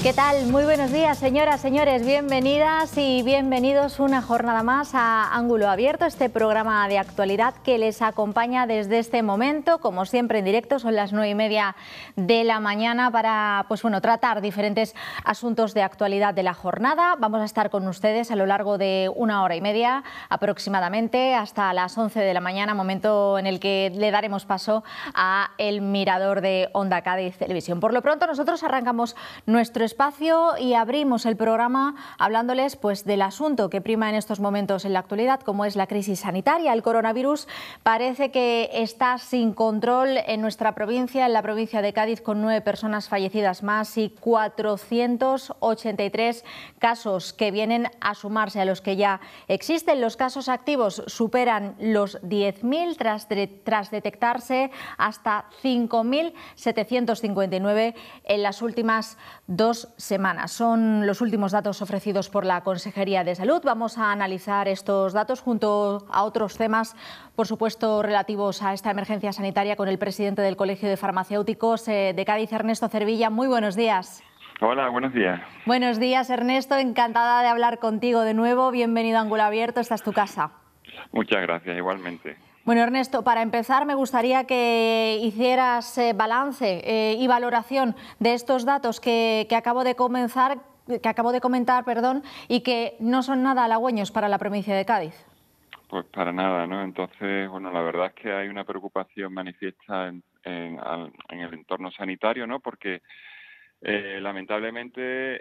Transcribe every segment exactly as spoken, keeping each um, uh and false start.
¿Qué tal? Muy buenos días, señoras, señores. Bienvenidas y bienvenidos una jornada más a Ángulo Abierto, este programa de actualidad que les acompaña desde este momento, como siempre en directo. Son las nueve y media de la mañana para, pues bueno, tratar diferentes asuntos de actualidad de la jornada. Vamos a estar con ustedes a lo largo de una hora y media aproximadamente hasta las once de la mañana, momento en el que le daremos paso a el Mirador de Onda Cádiz Televisión. Por lo pronto, nosotros arrancamos nuestro espacio espacio y abrimos el programa hablándoles pues del asunto que prima en estos momentos en la actualidad, como es la crisis sanitaria. El coronavirus parece que está sin control en nuestra provincia, en la provincia de Cádiz, con nueve personas fallecidas más y cuatrocientos ochenta y tres casos que vienen a sumarse a los que ya existen. Los casos activos superan los diez mil tras, de, tras detectarse hasta cinco mil setecientos cincuenta y nueve en las últimas dos semanas. Son los últimos datos ofrecidos por la Consejería de Salud. Vamos a analizar estos datos junto a otros temas, por supuesto, relativos a esta emergencia sanitaria con el presidente del Colegio de Farmacéuticos de Cádiz, Ernesto Cervilla. Muy buenos días. Hola, buenos días. Buenos días, Ernesto. Encantada de hablar contigo de nuevo. Bienvenido a Ángulo Abierto. Esta es tu casa. Muchas gracias, igualmente. Bueno, Ernesto, para empezar me gustaría que hicieras eh, balance eh, y valoración de estos datos que, que acabo de comenzar, que acabo de comentar, perdón, y que no son nada halagüeños para la provincia de Cádiz. Pues para nada, ¿no? Entonces, bueno, la verdad es que hay una preocupación manifiesta en, en, en el entorno sanitario, ¿no? Porque Eh, lamentablemente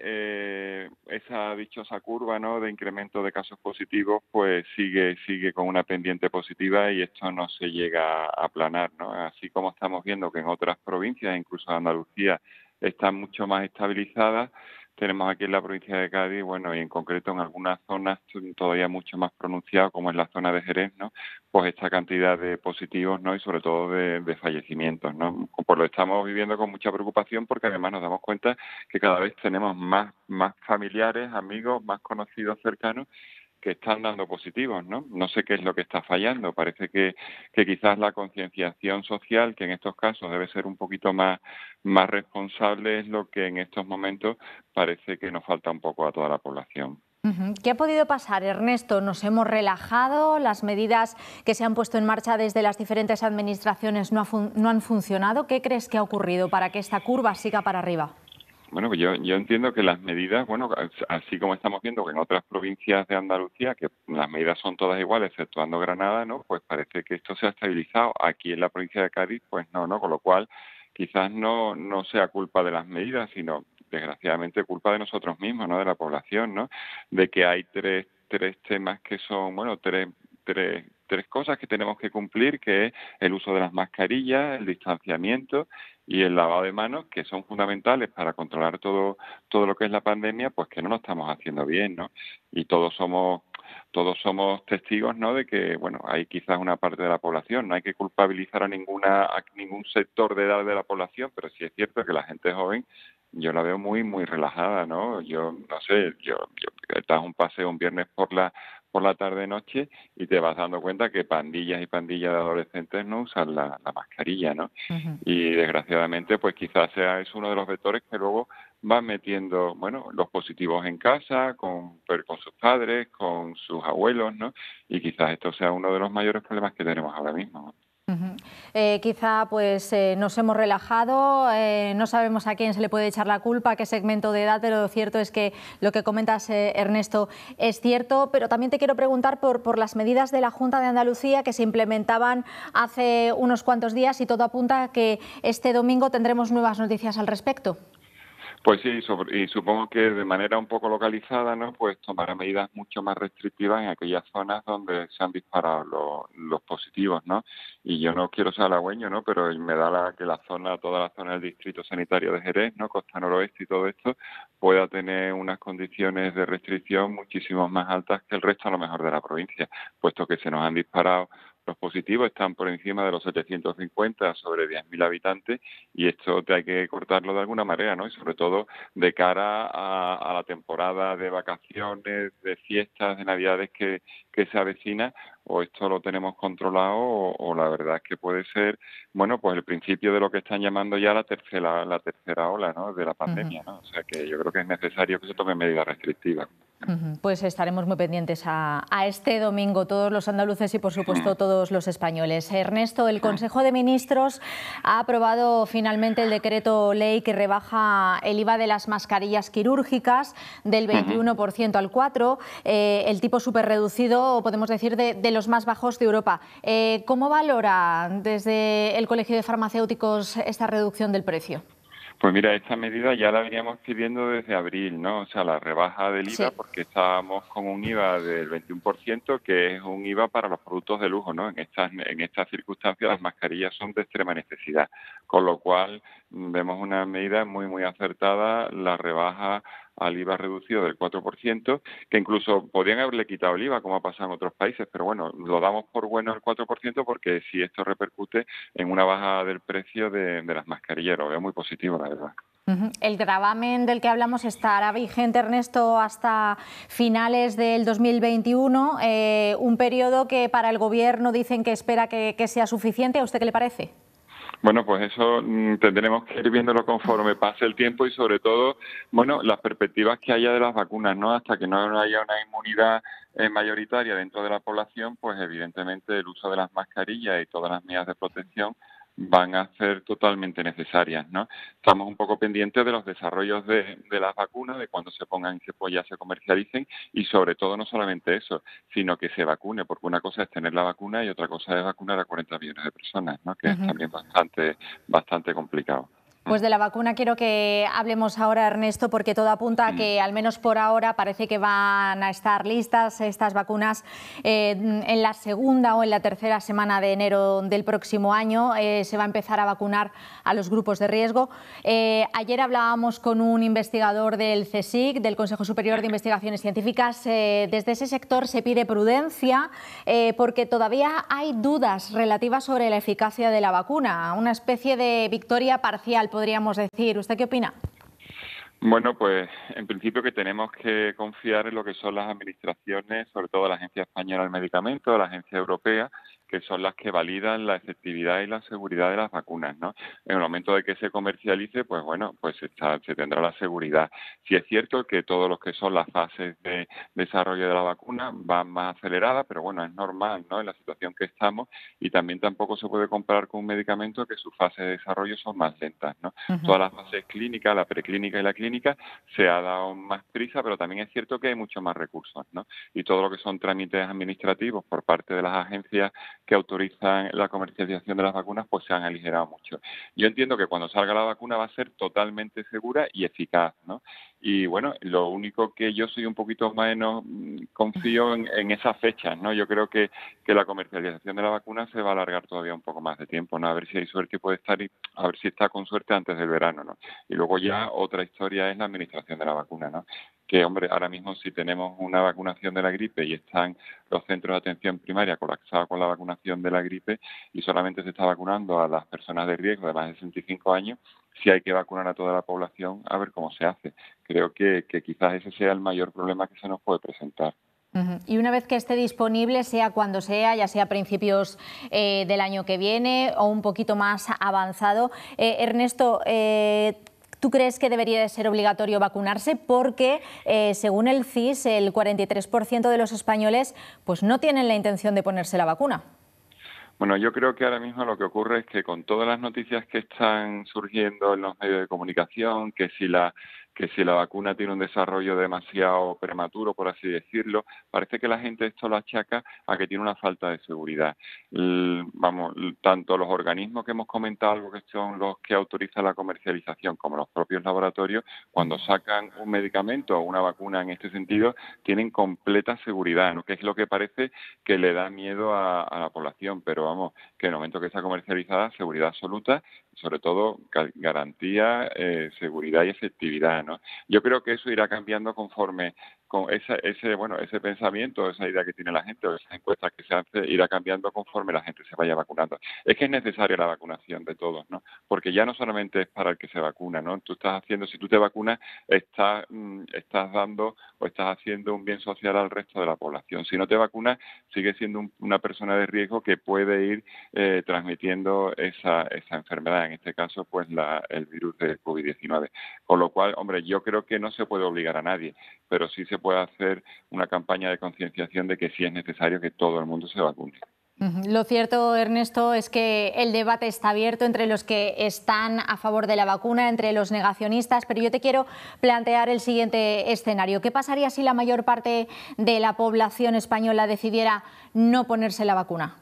eh, esa dichosa curva, ¿no?, de incremento de casos positivos pues sigue sigue con una pendiente positiva y esto no se llega a aplanar, ¿no? Así como estamos viendo que en otras provincias, incluso Andalucía, están mucho más estabilizadas, tenemos aquí en la provincia de Cádiz, bueno, y en concreto en algunas zonas todavía mucho más pronunciado, como es la zona de Jerez, ¿no?, pues esta cantidad de positivos, ¿no?, y sobre todo de, de fallecimientos, ¿no? Pues lo estamos viviendo con mucha preocupación porque además nos damos cuenta que cada vez tenemos más, más familiares, amigos, más conocidos cercanos que están dando positivos, ¿no? No sé qué es lo que está fallando. Parece que, que quizás la concienciación social, que en estos casos debe ser un poquito más, más responsable, es lo que en estos momentos parece que nos falta un poco a toda la población. ¿Qué ha podido pasar, Ernesto? ¿Nos hemos relajado? ¿Las medidas que se han puesto en marcha desde las diferentes administraciones no, ha fun- no han funcionado? ¿Qué crees que ha ocurrido para que esta curva siga para arriba? Bueno, pues yo, yo entiendo que las medidas, bueno, así como estamos viendo que en otras provincias de Andalucía, que las medidas son todas iguales, exceptuando Granada, ¿no?, pues parece que esto se ha estabilizado. Aquí en la provincia de Cádiz, pues no, ¿no? Con lo cual, quizás no, no sea culpa de las medidas, sino, desgraciadamente, culpa de nosotros mismos, ¿no?, de la población, ¿no?, de que hay tres, tres temas que son, bueno, tres, tres, tres cosas que tenemos que cumplir, que es el uso de las mascarillas, el distanciamiento y el lavado de manos, que son fundamentales para controlar todo todo lo que es la pandemia, pues que no lo estamos haciendo bien, ¿no? Y todos somos todos somos testigos, ¿no?, de que, bueno, hay quizás una parte de la población, no hay que culpabilizar a ninguna a ningún sector de edad de la población, pero sí es cierto que la gente joven yo la veo muy muy relajada, ¿no? Yo no sé, yo, yo das un paseo un viernes por la por la tarde noche y te vas dando cuenta que pandillas y pandillas de adolescentes no usan la, la mascarilla, ¿no? Uh-huh. Y desgraciadamente pues quizás sea es uno de los vectores que luego van metiendo, bueno, los positivos en casa, con, con sus padres, con sus abuelos, ¿no? Y quizás esto sea uno de los mayores problemas que tenemos ahora mismo, ¿no? Uh-huh. eh, quizá pues eh, nos hemos relajado, eh, no sabemos a quién se le puede echar la culpa, a qué segmento de edad, pero lo cierto es que lo que comentas, eh, Ernesto, es cierto. Pero también te quiero preguntar por, por las medidas de la Junta de Andalucía que se implementaban hace unos cuantos días y todo apunta a que este domingo tendremos nuevas noticias al respecto. Pues sí, sobre, y supongo que de manera un poco localizada, ¿no?, pues tomará medidas mucho más restrictivas en aquellas zonas donde se han disparado los, los positivos, ¿no? Y yo no quiero ser halagüeño, ¿no?, pero me da la, que la zona, toda la zona del distrito sanitario de Jerez, ¿no?, costa noroeste y todo esto, pueda tener unas condiciones de restricción muchísimo más altas que el resto a lo mejor de la provincia, puesto que se nos han disparado los positivos están por encima de los setecientos cincuenta sobre diez mil habitantes, y esto te hay que cortarlo de alguna manera, ¿no? Y sobre todo de cara a, a la temporada de vacaciones, de fiestas, de Navidades que, que se avecina, o esto lo tenemos controlado o, o la verdad es que puede ser, bueno, pues el principio de lo que están llamando ya la tercera la tercera ola, ¿no?, de la pandemia, ¿no? O sea que yo creo que es necesario que se tomen medidas restrictivas. Pues estaremos muy pendientes a, a este domingo, todos los andaluces y, por supuesto, todos los españoles. Ernesto, el Consejo de Ministros ha aprobado finalmente el decreto ley que rebaja el I V A de las mascarillas quirúrgicas del veintiuno por ciento al cuatro por ciento, eh, el tipo superreducido, podemos decir, de, de los más bajos de Europa. Eh, ¿Cómo valora desde el Colegio de Farmacéuticos esta reducción del precio? Pues mira, esta medida ya la veníamos pidiendo desde abril, ¿no? O sea, la rebaja del I V A, Sí. porque estábamos con un I V A del veintiuno por ciento, que es un I V A para los productos de lujo, ¿no? En estas, en estas circunstancias las mascarillas son de extrema necesidad, con lo cual vemos una medida muy, muy acertada, la rebaja al I V A reducido del cuatro por ciento, que incluso podrían haberle quitado el I V A, como ha pasado en otros países, pero bueno, lo damos por bueno el cuatro por ciento porque si esto repercute en una baja del precio de, de las mascarillas, lo veo muy positivo, la verdad. Uh-huh. El gravamen del que hablamos estará vigente, Ernesto, hasta finales del dos mil veintiuno, eh, un periodo que para el Gobierno dicen que espera que, que sea suficiente. ¿A usted qué le parece? Bueno, pues eso mmm, tendremos que ir viéndolo conforme pase el tiempo y sobre todo, bueno, las perspectivas que haya de las vacunas, ¿no? Hasta que no haya una inmunidad eh, mayoritaria dentro de la población, pues evidentemente el uso de las mascarillas y todas las medidas de protección van a ser totalmente necesarias, ¿no? Estamos un poco pendientes de los desarrollos de, de las vacunas, de cuando se pongan y se, pues ya se comercialicen, y sobre todo no solamente eso, sino que se vacune, porque una cosa es tener la vacuna y otra cosa es vacunar a cuarenta millones de personas, ¿no? Que uh-huh. es también bastante, bastante complicado. Pues de la vacuna quiero que hablemos ahora, Ernesto, porque todo apunta a que, al menos por ahora, parece que van a estar listas estas vacunas eh, en la segunda o en la tercera semana de enero del próximo año. Eh, se va a empezar a vacunar a los grupos de riesgo. Eh, ayer hablábamos con un investigador del CSIC, del Consejo Superior de Investigaciones Científicas. Eh, desde ese sector se pide prudencia eh, porque todavía hay dudas relativas sobre la eficacia de la vacuna, una especie de victoria parcial, podríamos decir. ¿Usted qué opina? Bueno, pues en principio que tenemos que confiar en lo que son las administraciones, sobre todo la Agencia Española del Medicamento, la Agencia Europea, que son las que validan la efectividad y la seguridad de las vacunas, ¿no? En el momento de que se comercialice, pues bueno, pues está, se tendrá la seguridad. Sí es cierto que todos los que son las fases de desarrollo de la vacuna van más aceleradas, pero bueno, es normal, ¿no?, en la situación que estamos, y también tampoco se puede comparar con un medicamento que sus fases de desarrollo son más lentas, ¿no? Uh-huh. Todas las fases clínicas, la preclínica y la clínica, se ha dado más prisa, pero también es cierto que hay muchos más recursos, ¿no? Y todo lo que son trámites administrativos por parte de las agencias que autorizan la comercialización de las vacunas, pues se han aligerado mucho. Yo entiendo que cuando salga la vacuna va a ser totalmente segura y eficaz, ¿no? Y bueno, lo único que yo soy un poquito menos confío en, en esas fechas, ¿no? Yo creo que, que la comercialización de la vacuna se va a alargar todavía un poco más de tiempo, ¿no? A ver si hay suerte y puede estar, y a ver si está con suerte antes del verano, ¿no? Y luego ya otra historia es la administración de la vacuna, ¿no? Que, hombre, ahora mismo si tenemos una vacunación de la gripe y están los centros de atención primaria colapsados con la vacunación de la gripe y solamente se está vacunando a las personas de riesgo de más de sesenta y cinco años, si hay que vacunar a toda la población, a ver cómo se hace. Creo que, que quizás ese sea el mayor problema que se nos puede presentar. Uh-huh. Y una vez que esté disponible, sea cuando sea, ya sea a principios eh, del año que viene o un poquito más avanzado, eh, Ernesto, eh, ¿tú crees que debería de ser obligatorio vacunarse? Porque, eh, según el C I S, el cuarenta y tres por ciento de los españoles pues no tienen la intención de ponerse la vacuna. Bueno, yo creo que ahora mismo lo que ocurre es que con todas las noticias que están surgiendo en los medios de comunicación, que si la que si la vacuna tiene un desarrollo demasiado prematuro, por así decirlo, parece que la gente esto lo achaca a que tiene una falta de seguridad. L- vamos, tanto los organismos que hemos comentado, algo que son los que autorizan la comercialización, como los propios laboratorios, cuando sacan un medicamento o una vacuna en este sentido, tienen completa seguridad, ¿no? Que es lo que parece que le da miedo a, a la población, pero vamos, que en el momento que está comercializada, seguridad absoluta, sobre todo garantía, eh, seguridad y efectividad, ¿no? Yo creo que eso irá cambiando conforme con ese, ese, bueno, ese pensamiento, esa idea que tiene la gente o esas encuestas que se hacen, irá cambiando conforme la gente se vaya vacunando. Es que es necesaria la vacunación de todos, ¿no? Porque ya no solamente es para el que se vacuna, ¿no? Tú estás haciendo, si tú te vacunas, estás, mm, estás dando o estás haciendo un bien social al resto de la población. Si no te vacunas, sigues siendo un, una persona de riesgo que puede ir eh, transmitiendo esa, esa enfermedad, en este caso, pues la, el virus de COVID diecinueve. Con lo cual, hombre, yo creo que no se puede obligar a nadie, pero sí se puede hacer una campaña de concienciación de que sí es necesario que todo el mundo se vacune. Lo cierto, Ernesto, es que el debate está abierto entre los que están a favor de la vacuna, entre los negacionistas, pero yo te quiero plantear el siguiente escenario. ¿Qué pasaría si la mayor parte de la población española decidiera no ponerse la vacuna?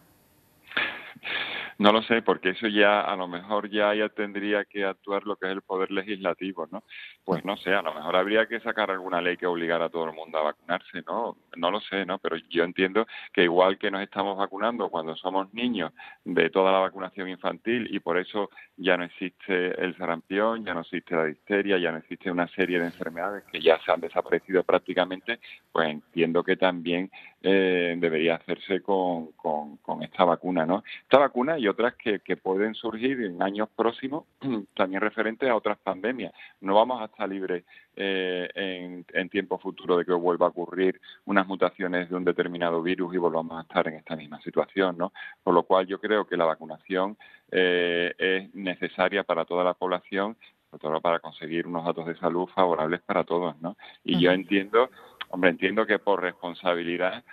No lo sé, porque eso ya, a lo mejor ya, ya tendría que actuar lo que es el poder legislativo, ¿no? Pues no sé, a lo mejor habría que sacar alguna ley que obligara a todo el mundo a vacunarse, ¿no? No lo sé, ¿no? Pero yo entiendo que igual que nos estamos vacunando cuando somos niños de toda la vacunación infantil y por eso ya no existe el sarampión, ya no existe la difteria, ya no existe una serie de enfermedades que ya se han desaparecido prácticamente, pues entiendo que también eh, debería hacerse con, con, con esta vacuna, ¿no? Esta vacuna y otras que, que pueden surgir en años próximos, también referentes a otras pandemias. No vamos a estar libres eh, en, en tiempo futuro de que vuelva a ocurrir unas mutaciones de un determinado virus y volvamos a estar en esta misma situación, ¿no? Por lo cual yo creo que la vacunación eh, es necesaria para toda la población, sobre todo para conseguir unos datos de salud favorables para todos, ¿no? Y yo entiendo, hombre, entiendo que por responsabilidad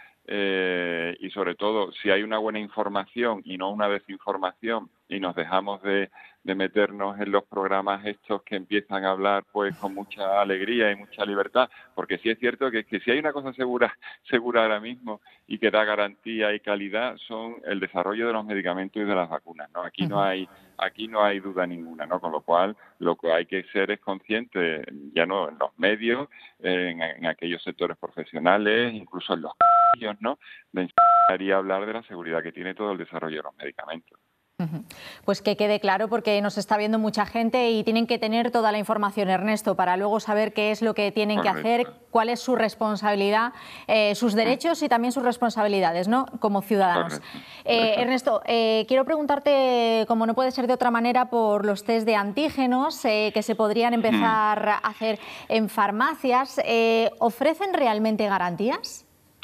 Eh, y sobre todo si hay una buena información y no una desinformación y nos dejamos de, de meternos en los programas estos que empiezan a hablar pues con mucha alegría y mucha libertad, porque sí es cierto que, que si hay una cosa segura segura ahora mismo y que da garantía y calidad son el desarrollo de los medicamentos y de las vacunas, ¿no? Aquí no hay aquí no hay duda ninguna, ¿no? Con lo cual lo que hay que ser es consciente, ya no en los medios, en, en aquellos sectores profesionales, incluso en los ¿no? Me encantaría hablar de la seguridad que tiene todo el desarrollo de los medicamentos. Pues que quede claro, porque nos está viendo mucha gente y tienen que tener toda la información, Ernesto, para luego saber qué es lo que tienen Correcto. que hacer, cuál es su responsabilidad, eh, sus derechos y también sus responsabilidades, ¿no? Como ciudadanos. Eh, Ernesto, eh, quiero preguntarte, como no puede ser de otra manera, por los test de antígenos eh, que se podrían empezar a hacer en farmacias. Eh, ¿Ofrecen realmente garantías?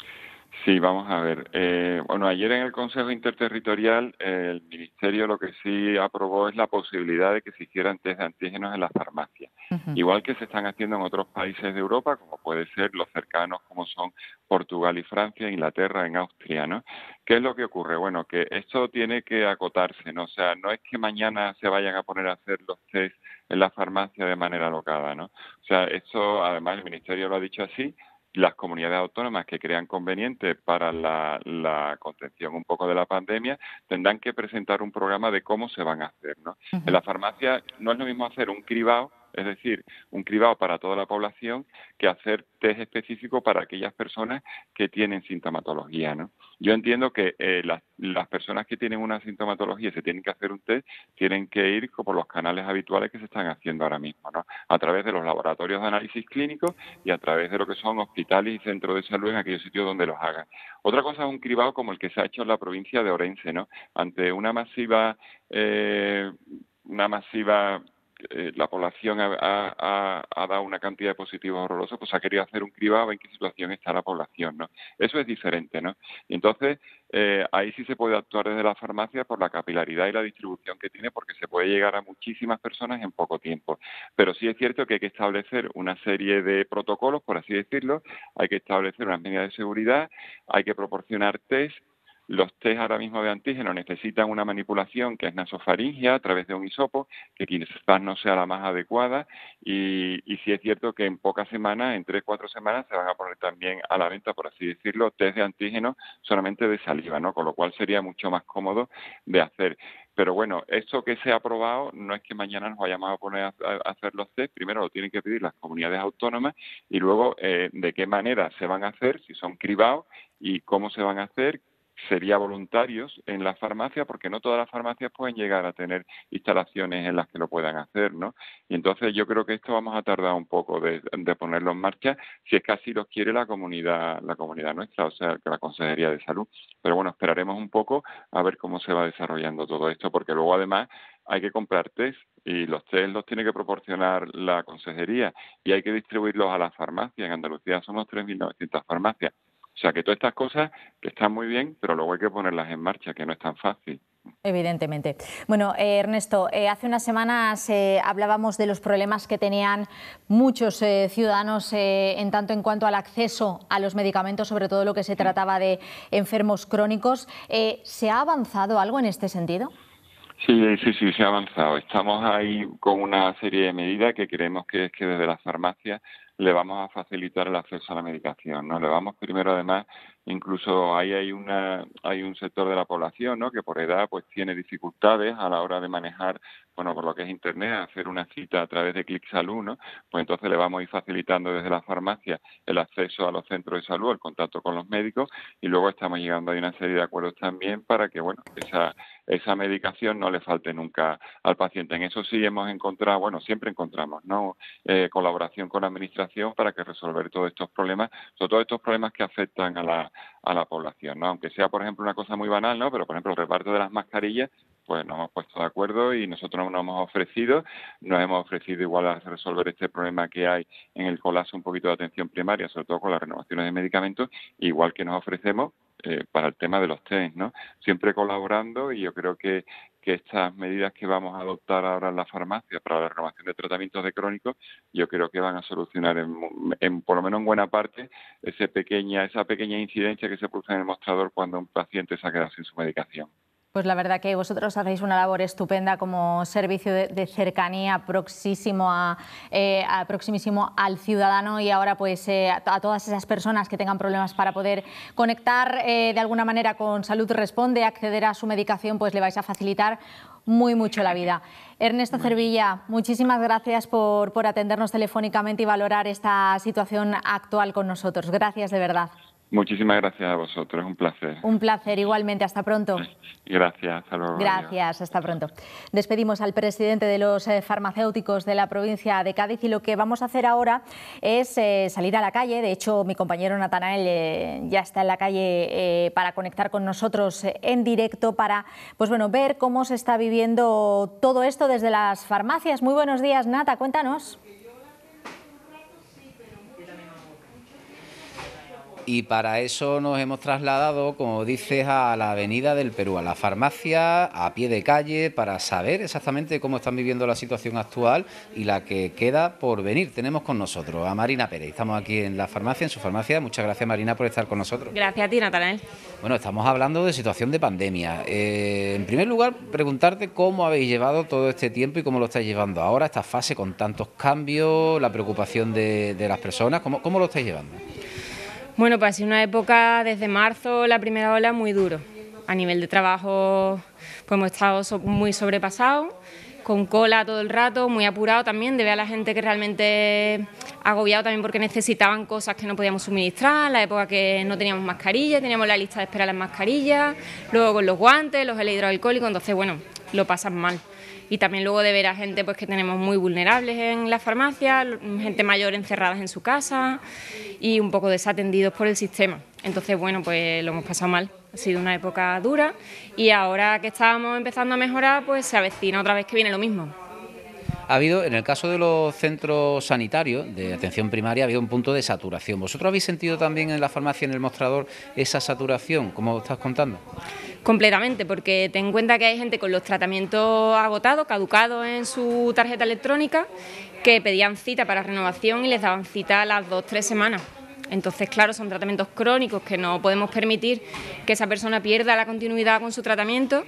Sí, vamos a ver. Eh, bueno, ayer en el Consejo Interterritorial eh, el Ministerio lo que sí aprobó es la posibilidad de que se hicieran test de antígenos en las farmacias. Uh-huh. Igual que se están haciendo en otros países de Europa, como puede ser los cercanos como son Portugal y Francia, Inglaterra, en Austria, ¿no? ¿Qué es lo que ocurre? Bueno, que esto tiene que acotarse, ¿no? O sea, no es que mañana se vayan a poner a hacer los test en la farmacia de manera alocada, ¿no? O sea, esto además el Ministerio lo ha dicho así. Las comunidades autónomas que crean conveniente para la, la contención un poco de la pandemia tendrán que presentar un programa de cómo se van a hacer, ¿no? Uh-huh. En la farmacia no es lo mismo hacer un cribado, es decir, un cribado para toda la población, que hacer test específico para aquellas personas que tienen sintomatología, ¿no? Yo entiendo que eh, las, las personas que tienen una sintomatología y se tienen que hacer un test, tienen que ir por los canales habituales que se están haciendo ahora mismo, ¿no? A través de los laboratorios de análisis clínicos y a través de lo que son hospitales y centros de salud en aquellos sitios donde los hagan. Otra cosa es un cribado como el que se ha hecho en la provincia de Orense, ¿no? Ante una masiva, eh, una masiva Eh, la población ha, ha, ha dado una cantidad de positivos horrorosos, pues ha querido hacer un cribado en qué situación está la población, ¿no? Eso es diferente, ¿no? Y entonces, eh, ahí sí se puede actuar desde la farmacia por la capilaridad y la distribución que tiene, porque se puede llegar a muchísimas personas en poco tiempo. Pero sí es cierto que hay que establecer una serie de protocolos, por así decirlo, hay que establecer unas medidas de seguridad, hay que proporcionar test. Los test ahora mismo de antígeno necesitan una manipulación que es nasofaringia a través de un hisopo, que quizás no sea la más adecuada, y, y sí es cierto que en pocas semanas, en tres, cuatro semanas, se van a poner también a la venta, por así decirlo, test de antígeno solamente de saliva, ¿no? Con lo cual sería mucho más cómodo de hacer. Pero bueno, esto que se ha aprobado no es que mañana nos vayamos a poner a, a hacer los test, primero lo tienen que pedir las comunidades autónomas y luego eh, de qué manera se van a hacer, si son cribados y cómo se van a hacer, sería voluntarios en las farmacias, porque no todas las farmacias pueden llegar a tener instalaciones en las que lo puedan hacer, ¿no? Y entonces yo creo que esto vamos a tardar un poco de, de ponerlo en marcha, si es que así lo quiere la comunidad, la comunidad nuestra, o sea, que la Consejería de Salud. Pero bueno, esperaremos un poco a ver cómo se va desarrollando todo esto, porque luego además hay que comprar test y los test los tiene que proporcionar la Consejería y hay que distribuirlos a las farmacias. En Andalucía somos tres mil novecientas farmacias. O sea que todas estas cosas que están muy bien, pero luego hay que ponerlas en marcha, que no es tan fácil. Evidentemente. Bueno, eh, Ernesto, eh, hace unas semanas eh, hablábamos de los problemas que tenían muchos eh, ciudadanos eh, en tanto en cuanto al acceso a los medicamentos, sobre todo lo que se trataba de enfermos crónicos. Eh, ¿Se ha avanzado algo en este sentido? Sí, sí, sí, se ha avanzado. Estamos ahí con una serie de medidas que creemos que es que desde las farmacias le vamos a facilitar el acceso a la medicación, ¿no? Le vamos primero, además, incluso ahí hay una hay un sector de la población, ¿no?, que por edad pues tiene dificultades a la hora de manejar, bueno, por lo que es internet, hacer una cita a través de Clic Salud, ¿no? Pues entonces le vamos a ir facilitando desde la farmacia el acceso a los centros de salud, el contacto con los médicos, y luego estamos llegando a una serie de acuerdos también para que, bueno, esa esa medicación no le falte nunca al paciente. En eso sí hemos encontrado, bueno, siempre encontramos, ¿no?, eh, colaboración con la administración para que resolver todos estos problemas, sobre todo estos problemas que afectan a la a la población, ¿no? Aunque sea, por ejemplo, una cosa muy banal, ¿no? Pero, por ejemplo, el reparto de las mascarillas, pues nos hemos puesto de acuerdo y nosotros nos hemos ofrecido, nos hemos ofrecido igual a resolver este problema que hay en el colapso un poquito de atención primaria, sobre todo con las renovaciones de medicamentos, igual que nos ofrecemos eh, para el tema de los test, ¿no? Siempre colaborando, y yo creo que, que estas medidas que vamos a adoptar ahora en la farmacia para la renovación de tratamientos de crónicos, yo creo que van a solucionar en, en por lo menos en buena parte ese pequeña, esa pequeña incidencia que se produce en el mostrador cuando un paciente se ha quedado sin su medicación. Pues la verdad que vosotros hacéis una labor estupenda como servicio de, de cercanía proxísimo, a, eh, a proximísimo al ciudadano, y ahora pues eh, a, a todas esas personas que tengan problemas para poder conectar eh, de alguna manera con Salud Responde, acceder a su medicación, pues le vais a facilitar muy mucho la vida. Ernesto Cervilla, muchísimas gracias por, por atendernos telefónicamente y valorar esta situación actual con nosotros. Gracias de verdad. Muchísimas gracias a vosotros, es un placer. Un placer, igualmente. Hasta pronto. Gracias, hasta luego. Gracias, hasta pronto. Despedimos al presidente de los eh, farmacéuticos de la provincia de Cádiz, y lo que vamos a hacer ahora es eh, salir a la calle. De hecho, mi compañero Natanael eh, ya está en la calle eh, para conectar con nosotros eh, en directo para, pues bueno, ver cómo se está viviendo todo esto desde las farmacias. Muy buenos días, Nata, cuéntanos. Y para eso nos hemos trasladado, como dices, a la Avenida del Perú, a la farmacia, a pie de calle, para saber exactamente cómo están viviendo la situación actual y la que queda por venir. Tenemos con nosotros a Marina Pérez. Estamos aquí en la farmacia, en su farmacia. Muchas gracias, Marina, por estar con nosotros. Gracias a ti, Natanael. Bueno, estamos hablando de situación de pandemia. Eh, en primer lugar, preguntarte cómo habéis llevado todo este tiempo y cómo lo estáis llevando ahora, esta fase con tantos cambios, la preocupación de, de las personas. ¿Cómo, cómo lo estáis llevando? Bueno, pues ha sido una época desde marzo, la primera ola, muy duro. A nivel de trabajo, pues hemos estado so- muy sobrepasados, con cola todo el rato, muy apurado también, de ver a la gente que realmente agobiado también porque necesitaban cosas que no podíamos suministrar, la época que no teníamos mascarillas, teníamos la lista de espera de las mascarillas, luego con los guantes, los geles hidroalcohólicos, entonces bueno, lo pasan mal. Y también luego de ver a gente pues que tenemos muy vulnerables en la farmacia, gente mayor encerradas en su casa y un poco desatendidos por el sistema. Entonces, bueno, pues lo hemos pasado mal. Ha sido una época dura y ahora que estábamos empezando a mejorar, pues se avecina otra vez que viene lo mismo. Ha habido, en el caso de los centros sanitarios de atención primaria, ha habido un punto de saturación. ¿Vosotros habéis sentido también en la farmacia, en el mostrador, esa saturación, como estás contando? Completamente, porque ten en cuenta que hay gente con los tratamientos agotados, caducados en su tarjeta electrónica, que pedían cita para renovación y les daban cita a las dos, tres semanas. Entonces, claro, son tratamientos crónicos que no podemos permitir que esa persona pierda la continuidad con su tratamiento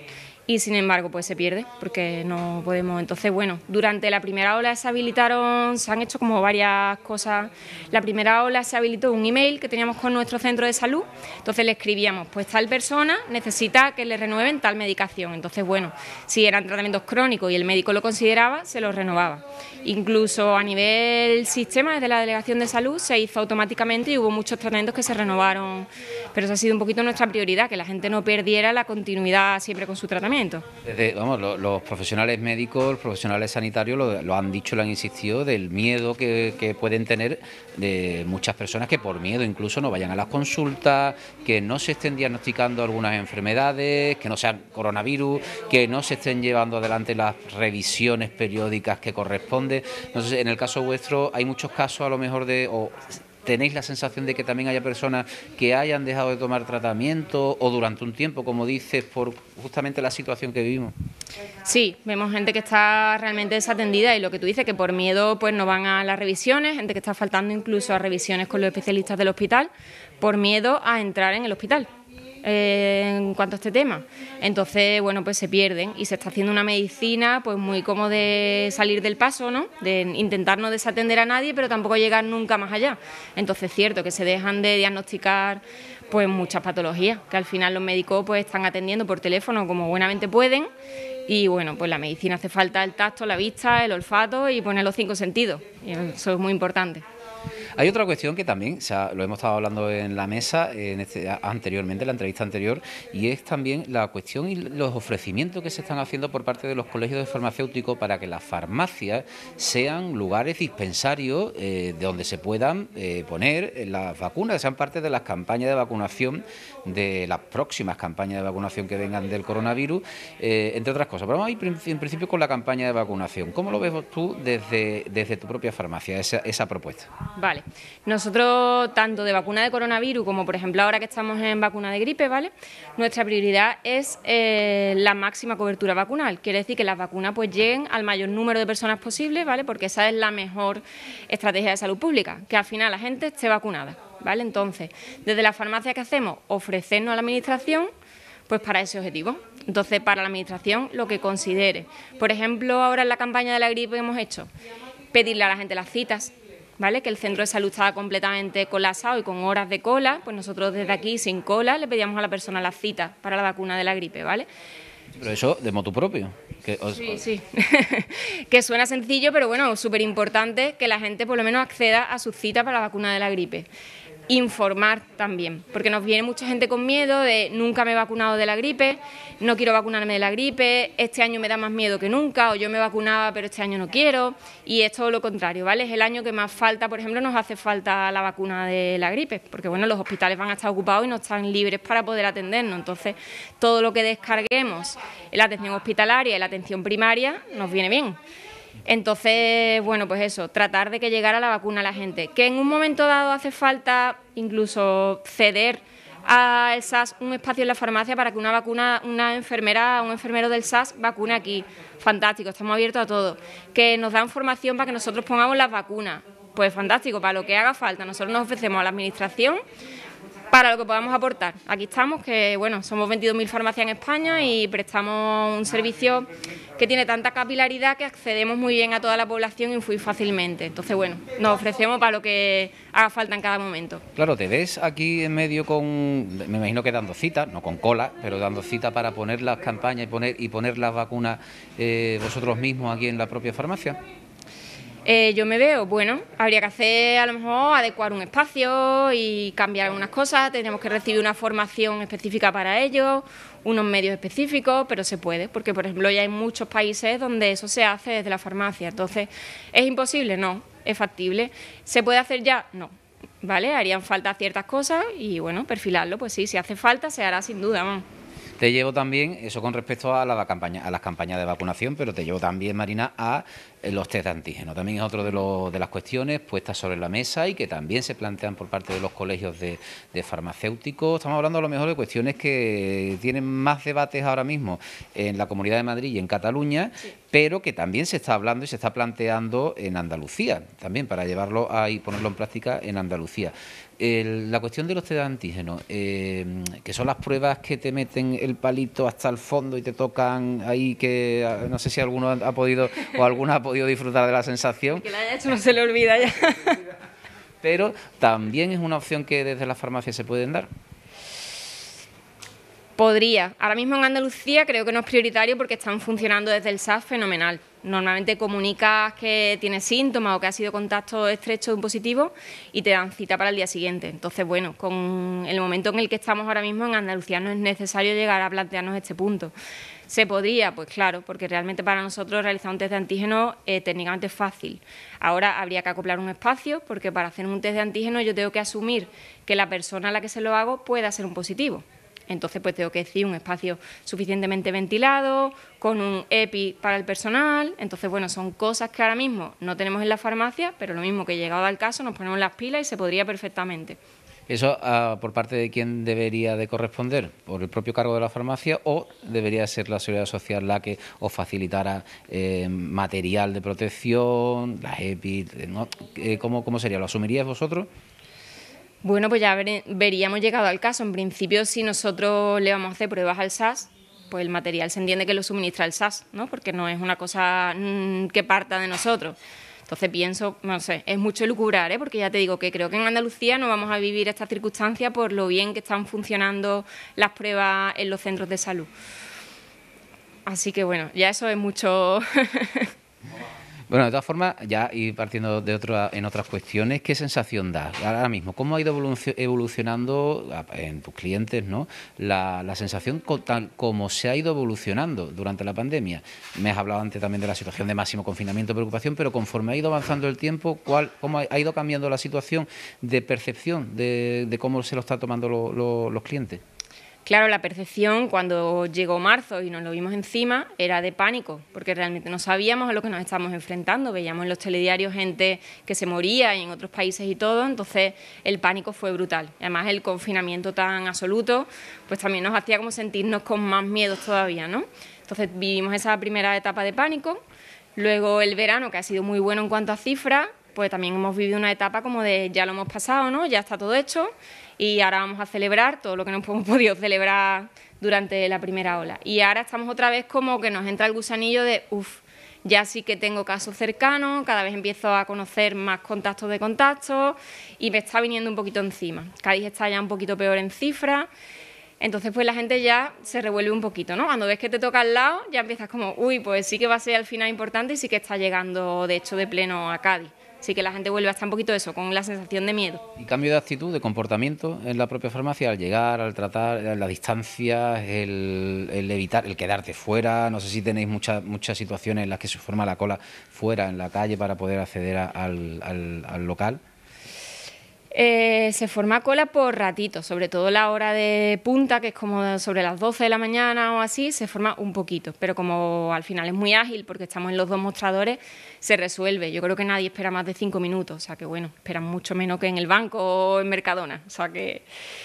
y sin embargo pues se pierde porque no podemos. Entonces, bueno, durante la primera ola se habilitaron, se han hecho como varias cosas. La primera ola se habilitó un email que teníamos con nuestro centro de salud, entonces le escribíamos, pues tal persona necesita que le renueven tal medicación. Entonces, bueno, si eran tratamientos crónicos y el médico lo consideraba, se los renovaba. Incluso a nivel sistema, desde la Delegación de Salud, se hizo automáticamente y hubo muchos tratamientos que se renovaron, pero eso ha sido un poquito nuestra prioridad, que la gente no perdiera la continuidad siempre con su tratamiento. Desde, vamos, los, los profesionales médicos, los profesionales sanitarios lo, lo han dicho, lo han insistido, del miedo que, que pueden tener de muchas personas que por miedo incluso no vayan a las consultas, que no se estén diagnosticando algunas enfermedades, que no sean coronavirus, que no se estén llevando adelante las revisiones periódicas que corresponden. No sé, en el caso vuestro hay muchos casos a lo mejor de... O, ¿tenéis la sensación de que también haya personas que hayan dejado de tomar tratamiento o durante un tiempo, como dices, por justamente la situación que vivimos? Sí, vemos gente que está realmente desatendida y lo que tú dices, que por miedo pues no van a las revisiones, gente que está faltando incluso a revisiones con los especialistas del hospital, por miedo a entrar en el hospital. Eh, en cuanto a este tema, entonces bueno, pues se pierden y se está haciendo una medicina pues muy como de salir del paso, ¿no? De intentar no desatender a nadie, pero tampoco llegar nunca más allá. Entonces es cierto que se dejan de diagnosticar pues muchas patologías, que al final los médicos pues están atendiendo por teléfono como buenamente pueden, y bueno, pues la medicina hace falta el tacto, la vista, el olfato y poner los cinco sentidos, y eso es muy importante. Hay otra cuestión que también, o sea, lo hemos estado hablando en la mesa en este, anteriormente, en la entrevista anterior, y es también la cuestión y los ofrecimientos que se están haciendo por parte de los colegios de farmacéuticos para que las farmacias sean lugares dispensarios eh, de donde se puedan eh, poner las vacunas, que sean parte de las campañas de vacunación, de las próximas campañas de vacunación que vengan del coronavirus, eh, entre otras cosas. Pero vamos a ir en principio con la campaña de vacunación. ¿Cómo lo ves tú desde, desde tu propia farmacia, esa, esa propuesta? Vale, nosotros tanto de vacuna de coronavirus como por ejemplo ahora que estamos en vacuna de gripe, ¿vale? Nuestra prioridad es eh, la máxima cobertura vacunal, quiere decir que las vacunas pues lleguen al mayor número de personas posible, ¿vale? Porque esa es la mejor estrategia de salud pública, que al final la gente esté vacunada, ¿vale? Entonces, desde la farmacia, ¿qué hacemos? Ofrecernos a la administración pues para ese objetivo. Entonces, para la administración, lo que considere. Por ejemplo, ahora en la campaña de la gripe hemos hecho pedirle a la gente las citas, ¿vale? Que el centro de salud estaba completamente colapsado y con horas de cola, pues nosotros desde aquí, sin cola, le pedíamos a la persona las citas para la vacuna de la gripe, ¿vale? Pero eso de motu propio. Que os... Sí, sí. Que suena sencillo, pero bueno, súper importante que la gente por lo menos acceda a su cita para la vacuna de la gripe. Informar también, porque nos viene mucha gente con miedo de nunca me he vacunado de la gripe, no quiero vacunarme de la gripe, este año me da más miedo que nunca, o yo me vacunaba pero este año no quiero, y es todo lo contrario, ¿vale? Es el año que más falta, por ejemplo, nos hace falta la vacuna de la gripe, porque bueno, los hospitales van a estar ocupados y no están libres para poder atendernos, entonces todo lo que descarguemos en la atención hospitalaria y la atención primaria nos viene bien. Entonces, bueno, pues eso, tratar de que llegara la vacuna a la gente. Que en un momento dado hace falta incluso ceder al S A S un espacio en la farmacia para que una vacuna, una enfermera, un enfermero del S A S vacune aquí. Fantástico, estamos abiertos a todo. Que nos dan formación para que nosotros pongamos las vacunas. Pues fantástico, para lo que haga falta. Nosotros nos ofrecemos a la administración para lo que podamos aportar. Aquí estamos, que bueno, somos veintidós mil farmacias en España y prestamos un servicio que tiene tanta capilaridad que accedemos muy bien a toda la población y muy fácilmente. Entonces, bueno, nos ofrecemos para lo que haga falta en cada momento. Claro, te ves aquí en medio con, me imagino que dando citas, no con cola, pero dando citas para poner las campañas y poner, y poner las vacunas eh, vosotros mismos aquí en la propia farmacia. Eh, yo me veo, bueno, habría que hacer a lo mejor adecuar un espacio y cambiar algunas cosas, tendríamos que recibir una formación específica para ello, unos medios específicos, pero se puede, porque por ejemplo ya hay muchos países donde eso se hace desde la farmacia, entonces, ¿es imposible? No, es factible. ¿Se puede hacer ya? No, ¿vale? Harían falta ciertas cosas y bueno, perfilarlo, pues sí, si hace falta se hará sin duda, vamos. Te llevo también, eso con respecto a la campaña, a las campañas de vacunación, pero te llevo también, Marina, a los test de antígeno. También es otro de, los, de las cuestiones puestas sobre la mesa y que también se plantean por parte de los colegios de, de farmacéuticos. Estamos hablando a lo mejor de cuestiones que tienen más debates ahora mismo en la Comunidad de Madrid y en Cataluña, sí, pero que también se está hablando y se está planteando en Andalucía, también para llevarlo a y ponerlo en práctica en Andalucía. El, la cuestión de los test de antígenos, eh, que son las pruebas que te meten el palito hasta el fondo y te tocan ahí, que no sé si alguno ha podido o alguna ha podido disfrutar de la sensación. Que la haya hecho no se le olvida ya. Pero también es una opción que desde la farmacia se pueden dar. Podría. Ahora mismo en Andalucía creo que no es prioritario porque están funcionando desde el S A S fenomenal. Normalmente comunicas que tienes síntomas o que has sido contacto estrecho de un positivo y te dan cita para el día siguiente. Entonces, bueno, con el momento en el que estamos ahora mismo en Andalucía no es necesario llegar a plantearnos este punto. ¿Se podría? Pues claro, porque realmente para nosotros realizar un test de antígeno eh, técnicamente es fácil. Ahora habría que acoplar un espacio porque para hacer un test de antígeno yo tengo que asumir que la persona a la que se lo hago pueda ser un positivo. Entonces, pues tengo que decir un espacio suficientemente ventilado, con un EPI para el personal. Entonces, bueno, son cosas que ahora mismo no tenemos en la farmacia, pero lo mismo que llegado al caso nos ponemos las pilas y se podría perfectamente. ¿Eso uh, por parte de quién debería de corresponder? ¿Por el propio cargo de la farmacia o debería ser la Seguridad Social la que os facilitara eh, material de protección, las EPI? ¿No? ¿Cómo, ¿Cómo sería? ¿Lo asumiríais vosotros? Bueno, pues ya ver, veríamos llegado al caso. En principio, si nosotros le vamos a hacer pruebas al S A S, pues el material se entiende que lo suministra el S A S, ¿no? Porque no es una cosa mmm, que parta de nosotros. Entonces pienso, no sé, es mucho lucubrar, ¿eh? Porque ya te digo que creo que en Andalucía no vamos a vivir esta circunstancia por lo bien que están funcionando las pruebas en los centros de salud. Así que bueno, ya eso es mucho... Bueno, de todas formas, ya ir partiendo de otra, en otras cuestiones, ¿qué sensación da ahora mismo? ¿Cómo ha ido evolucionando en tus clientes, ¿no? la, la sensación tal como se ha ido evolucionando durante la pandemia? Me has hablado antes también de la situación de máximo confinamiento, preocupación, pero conforme ha ido avanzando el tiempo, ¿cuál, ¿cómo ha ido cambiando la situación de percepción de, de cómo se lo están tomando lo, lo, los clientes? Claro, la percepción cuando llegó marzo y nos lo vimos encima era de pánico, porque realmente no sabíamos a lo que nos estábamos enfrentando. Veíamos en los telediarios gente que se moría y en otros países y todo, entonces el pánico fue brutal. Además, el confinamiento tan absoluto, pues también nos hacía como sentirnos con más miedos todavía, ¿no? Entonces vivimos esa primera etapa de pánico, luego el verano, que ha sido muy bueno en cuanto a cifras, pues también hemos vivido una etapa como de ya lo hemos pasado, ¿no? Ya está todo hecho. Y ahora vamos a celebrar todo lo que no hemos podido celebrar durante la primera ola. Y ahora estamos otra vez como que nos entra el gusanillo de, uff, ya sí que tengo casos cercanos, cada vez empiezo a conocer más contactos de contactos y me está viniendo un poquito encima. Cádiz está ya un poquito peor en cifras, entonces pues la gente ya se revuelve un poquito, ¿no? Cuando ves que te toca al lado, ya empiezas como, uy, pues sí que va a ser al final importante y sí que está llegando de hecho de pleno a Cádiz. Así que la gente vuelve a estar un poquito eso, con la sensación de miedo. ¿Y cambio de actitud, de comportamiento en la propia farmacia al llegar, al tratar, la distancia, el, el evitar, el quedarte fuera? No sé si tenéis muchas muchas situaciones en las que se forma la cola fuera, en la calle, para poder acceder a, al, al, al local. Eh, se forma cola por ratitos, sobre todo la hora de punta, que es como sobre las doce de la mañana o así, se forma un poquito, pero como al final es muy ágil porque estamos en los dos mostradores, se resuelve. Yo creo que nadie espera más de cinco minutos, o sea que bueno, esperan mucho menos que en el banco o en Mercadona, o sea que...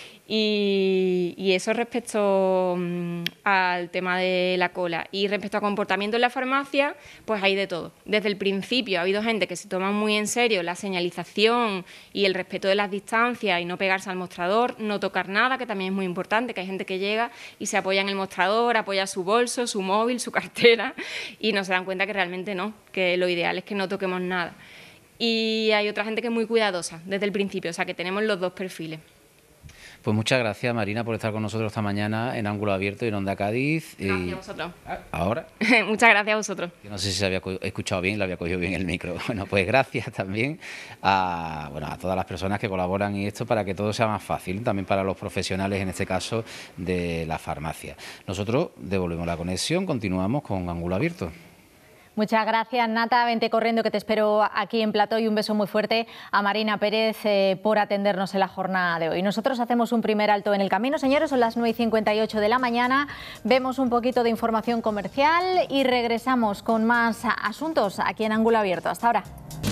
Y, y eso respecto um, al tema de la cola. Y respecto a comportamiento en la farmacia, pues hay de todo. Desde el principio ha habido gente que se toma muy en serio la señalización y el respeto de las distancias y no pegarse al mostrador, no tocar nada, que también es muy importante, que hay gente que llega y se apoya en el mostrador, apoya su bolso, su móvil, su cartera y no se dan cuenta que realmente no, que lo ideal es que no toquemos nada. Y hay otra gente que es muy cuidadosa desde el principio, o sea que tenemos los dos perfiles. Pues muchas gracias, Marina, por estar con nosotros esta mañana en Ángulo Abierto y en Onda Cádiz. Gracias y... a vosotros. ¿Ahora? Muchas gracias a vosotros. Yo no sé si se había escuchado bien, le había cogido bien el micro. Bueno, pues gracias también a, bueno, a todas las personas que colaboran en esto para que todo sea más fácil, también para los profesionales, en este caso, de la farmacia. Nosotros devolvemos la conexión, continuamos con Ángulo Abierto. Muchas gracias, Nata. Vente corriendo que te espero aquí en plató, y un beso muy fuerte a Marina Pérez eh, por atendernos en la jornada de hoy. Nosotros hacemos un primer alto en el camino, señores, son las nueve y cincuenta y ocho de la mañana, vemos un poquito de información comercial y regresamos con más asuntos aquí en Ángulo Abierto. Hasta ahora.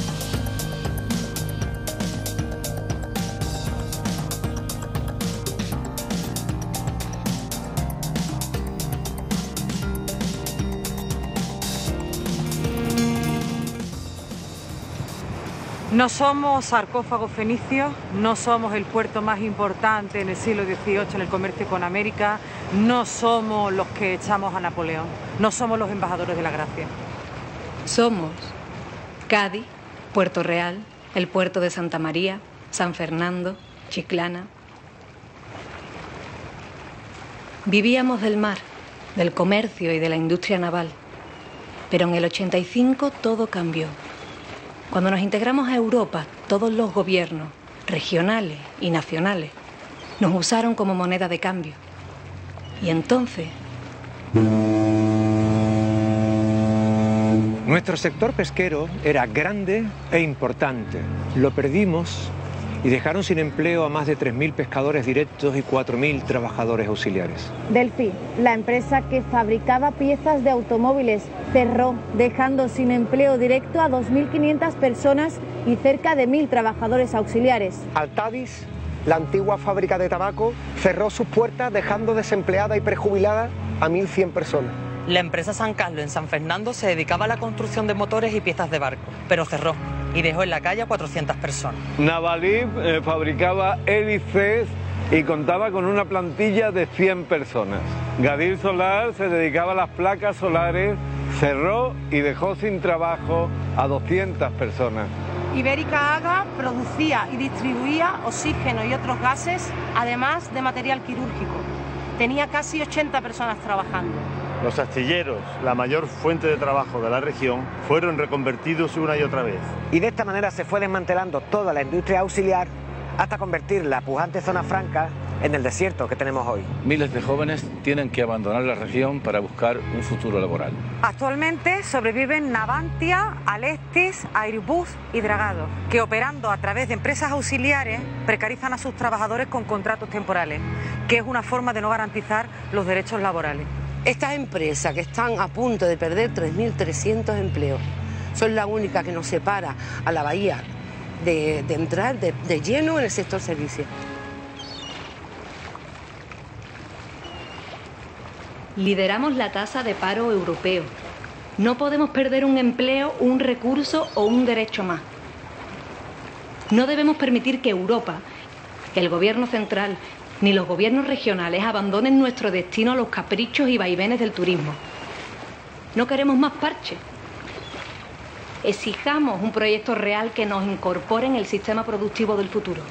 No somos sarcófagos fenicios, no somos el puerto más importante en el siglo dieciocho en el comercio con América, no somos los que echamos a Napoleón, no somos los embajadores de la gracia. Somos Cádiz, Puerto Real, el puerto de Santa María, San Fernando, Chiclana. Vivíamos del mar, del comercio y de la industria naval, pero en el ochenta y cinco todo cambió. Cuando nos integramos a Europa, todos los gobiernos, regionales y nacionales, nos usaron como moneda de cambio. Y entonces... Nuestro sector pesquero era grande e importante. Lo perdimos y dejaron sin empleo a más de tres mil pescadores directos y cuatro mil trabajadores auxiliares. Delphi, la empresa que fabricaba piezas de automóviles, cerró, dejando sin empleo directo a dos mil quinientas personas y cerca de mil trabajadores auxiliares. Altadis, la antigua fábrica de tabaco, cerró sus puertas dejando desempleada y prejubilada a mil cien personas. La empresa San Carlos en San Fernando se dedicaba a la construcción de motores y piezas de barco, pero cerró y dejó en la calle a cuatrocientas personas. Navalib eh, fabricaba hélices y contaba con una plantilla de cien personas. Gadil Solar se dedicaba a las placas solares, cerró y dejó sin trabajo a doscientas personas. Ibérica Aga producía y distribuía oxígeno y otros gases, además de material quirúrgico. Tenía casi ochenta personas trabajando. Los astilleros, la mayor fuente de trabajo de la región, fueron reconvertidos una y otra vez. Y de esta manera se fue desmantelando toda la industria auxiliar hasta convertir la pujante zona franca en el desierto que tenemos hoy. Miles de jóvenes tienen que abandonar la región para buscar un futuro laboral. Actualmente sobreviven Navantia, Alestis, Airbus y Dragado, que operando a través de empresas auxiliares precarizan a sus trabajadores con contratos temporales, que es una forma de no garantizar los derechos laborales. Estas empresas que están a punto de perder tres mil trescientos empleos son la única que nos separa a la bahía de, de entrar de, de lleno en el sector servicios. Lideramos la tasa de paro europeo. No podemos perder un empleo, un recurso o un derecho más. No debemos permitir que Europa, el gobierno central, ni los gobiernos regionales abandonen nuestro destino a los caprichos y vaivenes del turismo. No queremos más parches. Exijamos un proyecto real que nos incorpore en el sistema productivo del futuro.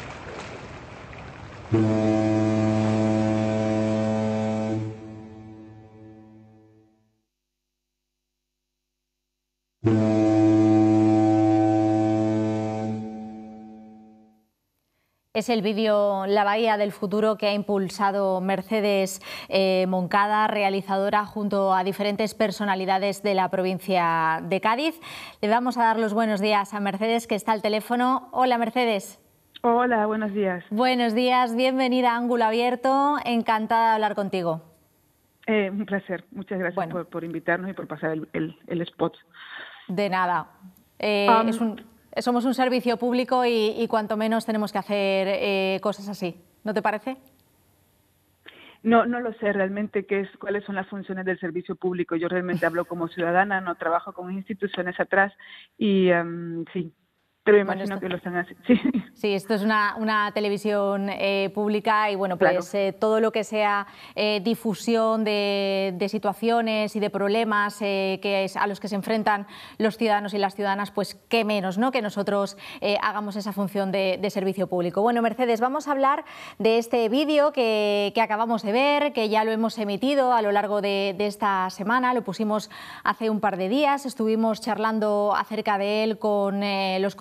Es el vídeo La Bahía del Futuro que ha impulsado Mercedes eh, Moncada, realizadora junto a diferentes personalidades de la provincia de Cádiz. Le vamos a dar los buenos días a Mercedes, que está al teléfono. Hola, Mercedes. Hola, buenos días. Buenos días, bienvenida a Ángulo Abierto, encantada de hablar contigo. Eh, un placer, muchas gracias bueno. por, por invitarnos y por pasar el, el, el spot. De nada. Eh, um, es un... Somos un servicio público y, y cuanto menos tenemos que hacer eh, cosas así. ¿No te parece? No, no lo sé realmente qué es, cuáles son las funciones del servicio público. Yo realmente hablo como ciudadana, no trabajo con instituciones atrás y um, sí, pero me imagino bueno, esto... que lo están haciendo. Sí. Sí, esto es una, una televisión eh, pública y bueno, pues claro. eh, todo lo que sea eh, difusión de, de situaciones y de problemas eh, que es, a los que se enfrentan los ciudadanos y las ciudadanas, pues qué menos, ¿no?, que nosotros eh, hagamos esa función de, de servicio público. Bueno, Mercedes, vamos a hablar de este vídeo que, que acabamos de ver, que ya lo hemos emitido a lo largo de, de esta semana, lo pusimos hace un par de días, estuvimos charlando acerca de él con eh, los compañeros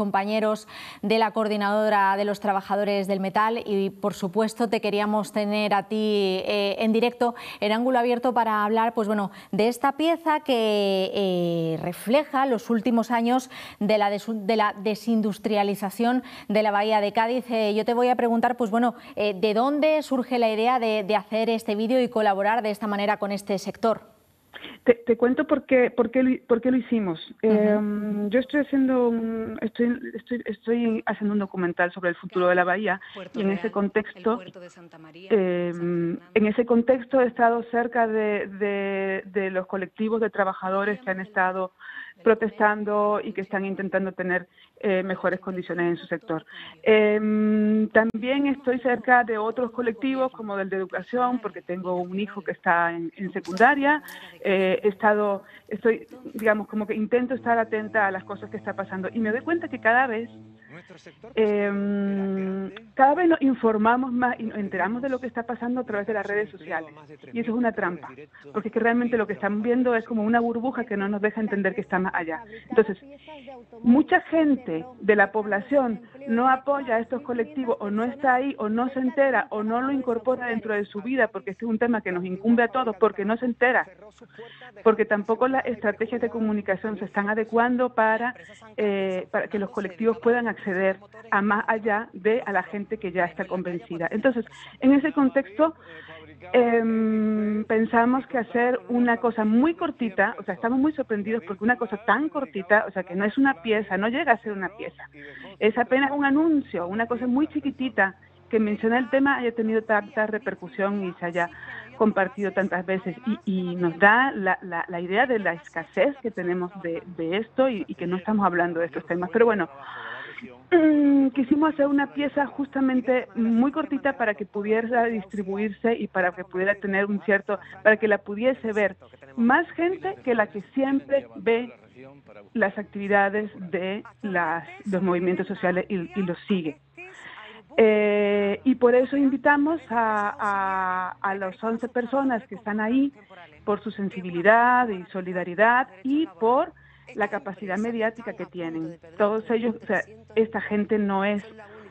compañeros de la Coordinadora de los Trabajadores del Metal y, por supuesto, te queríamos tener a ti eh, en directo en Ángulo Abierto para hablar, pues bueno, de esta pieza que eh, refleja los últimos años de la, de la desindustrialización de la Bahía de Cádiz. Eh, yo te voy a preguntar, pues bueno, eh, ¿de dónde surge la idea de, de hacer este vídeo y colaborar de esta manera con este sector? Te, te cuento por qué, por qué, lo, por qué lo hicimos. Uh-huh. eh, yo estoy haciendo un, estoy, estoy, estoy haciendo un documental sobre el futuro de la bahía y en ese contexto, eh, en ese contexto he estado cerca de, de, de los colectivos de trabajadores que han estado protestando y que están intentando tener eh, mejores condiciones en su sector. Eh, también estoy cerca de otros colectivos como del de educación, porque tengo un hijo que está en, en secundaria. Eh, he estado, estoy, digamos, como que intento estar atenta a las cosas que está pasando y me doy cuenta que cada vez Eh, cada vez nos informamos más y nos enteramos de lo que está pasando a través de las redes sociales y eso es una trampa, porque es que realmente lo que estamos viendo es como una burbuja que no nos deja entender que está más allá. Entonces, mucha gente de la población no apoya a estos colectivos o no está ahí o no se entera o no lo incorpora dentro de su vida porque este es un tema que nos incumbe a todos, porque no se entera, porque tampoco las estrategias de comunicación se están adecuando para, eh, para que los colectivos puedan acceder a más allá de a la gente que ya está convencida. Entonces, en ese contexto, eh, pensamos que hacer una cosa muy cortita, o sea, estamos muy sorprendidos porque una cosa tan cortita, o sea, que no es una pieza, no llega a ser una pieza, es apenas un anuncio, una cosa muy chiquitita, que menciona el tema haya tenido tanta repercusión y se haya compartido tantas veces y, y nos da la, la, la idea de la escasez que tenemos de, de esto y, y que no estamos hablando de estos temas. Pero bueno, Mm, quisimos hacer una pieza justamente muy cortita para que pudiera distribuirse y para que pudiera tener un cierto, para que la pudiese ver más gente que la que siempre ve las actividades de las, los movimientos sociales y, y los sigue. Eh, y por eso invitamos a, a, a las once personas que están ahí por su sensibilidad y solidaridad y por la capacidad mediática que tienen. Todos ellos, o sea, esta gente no es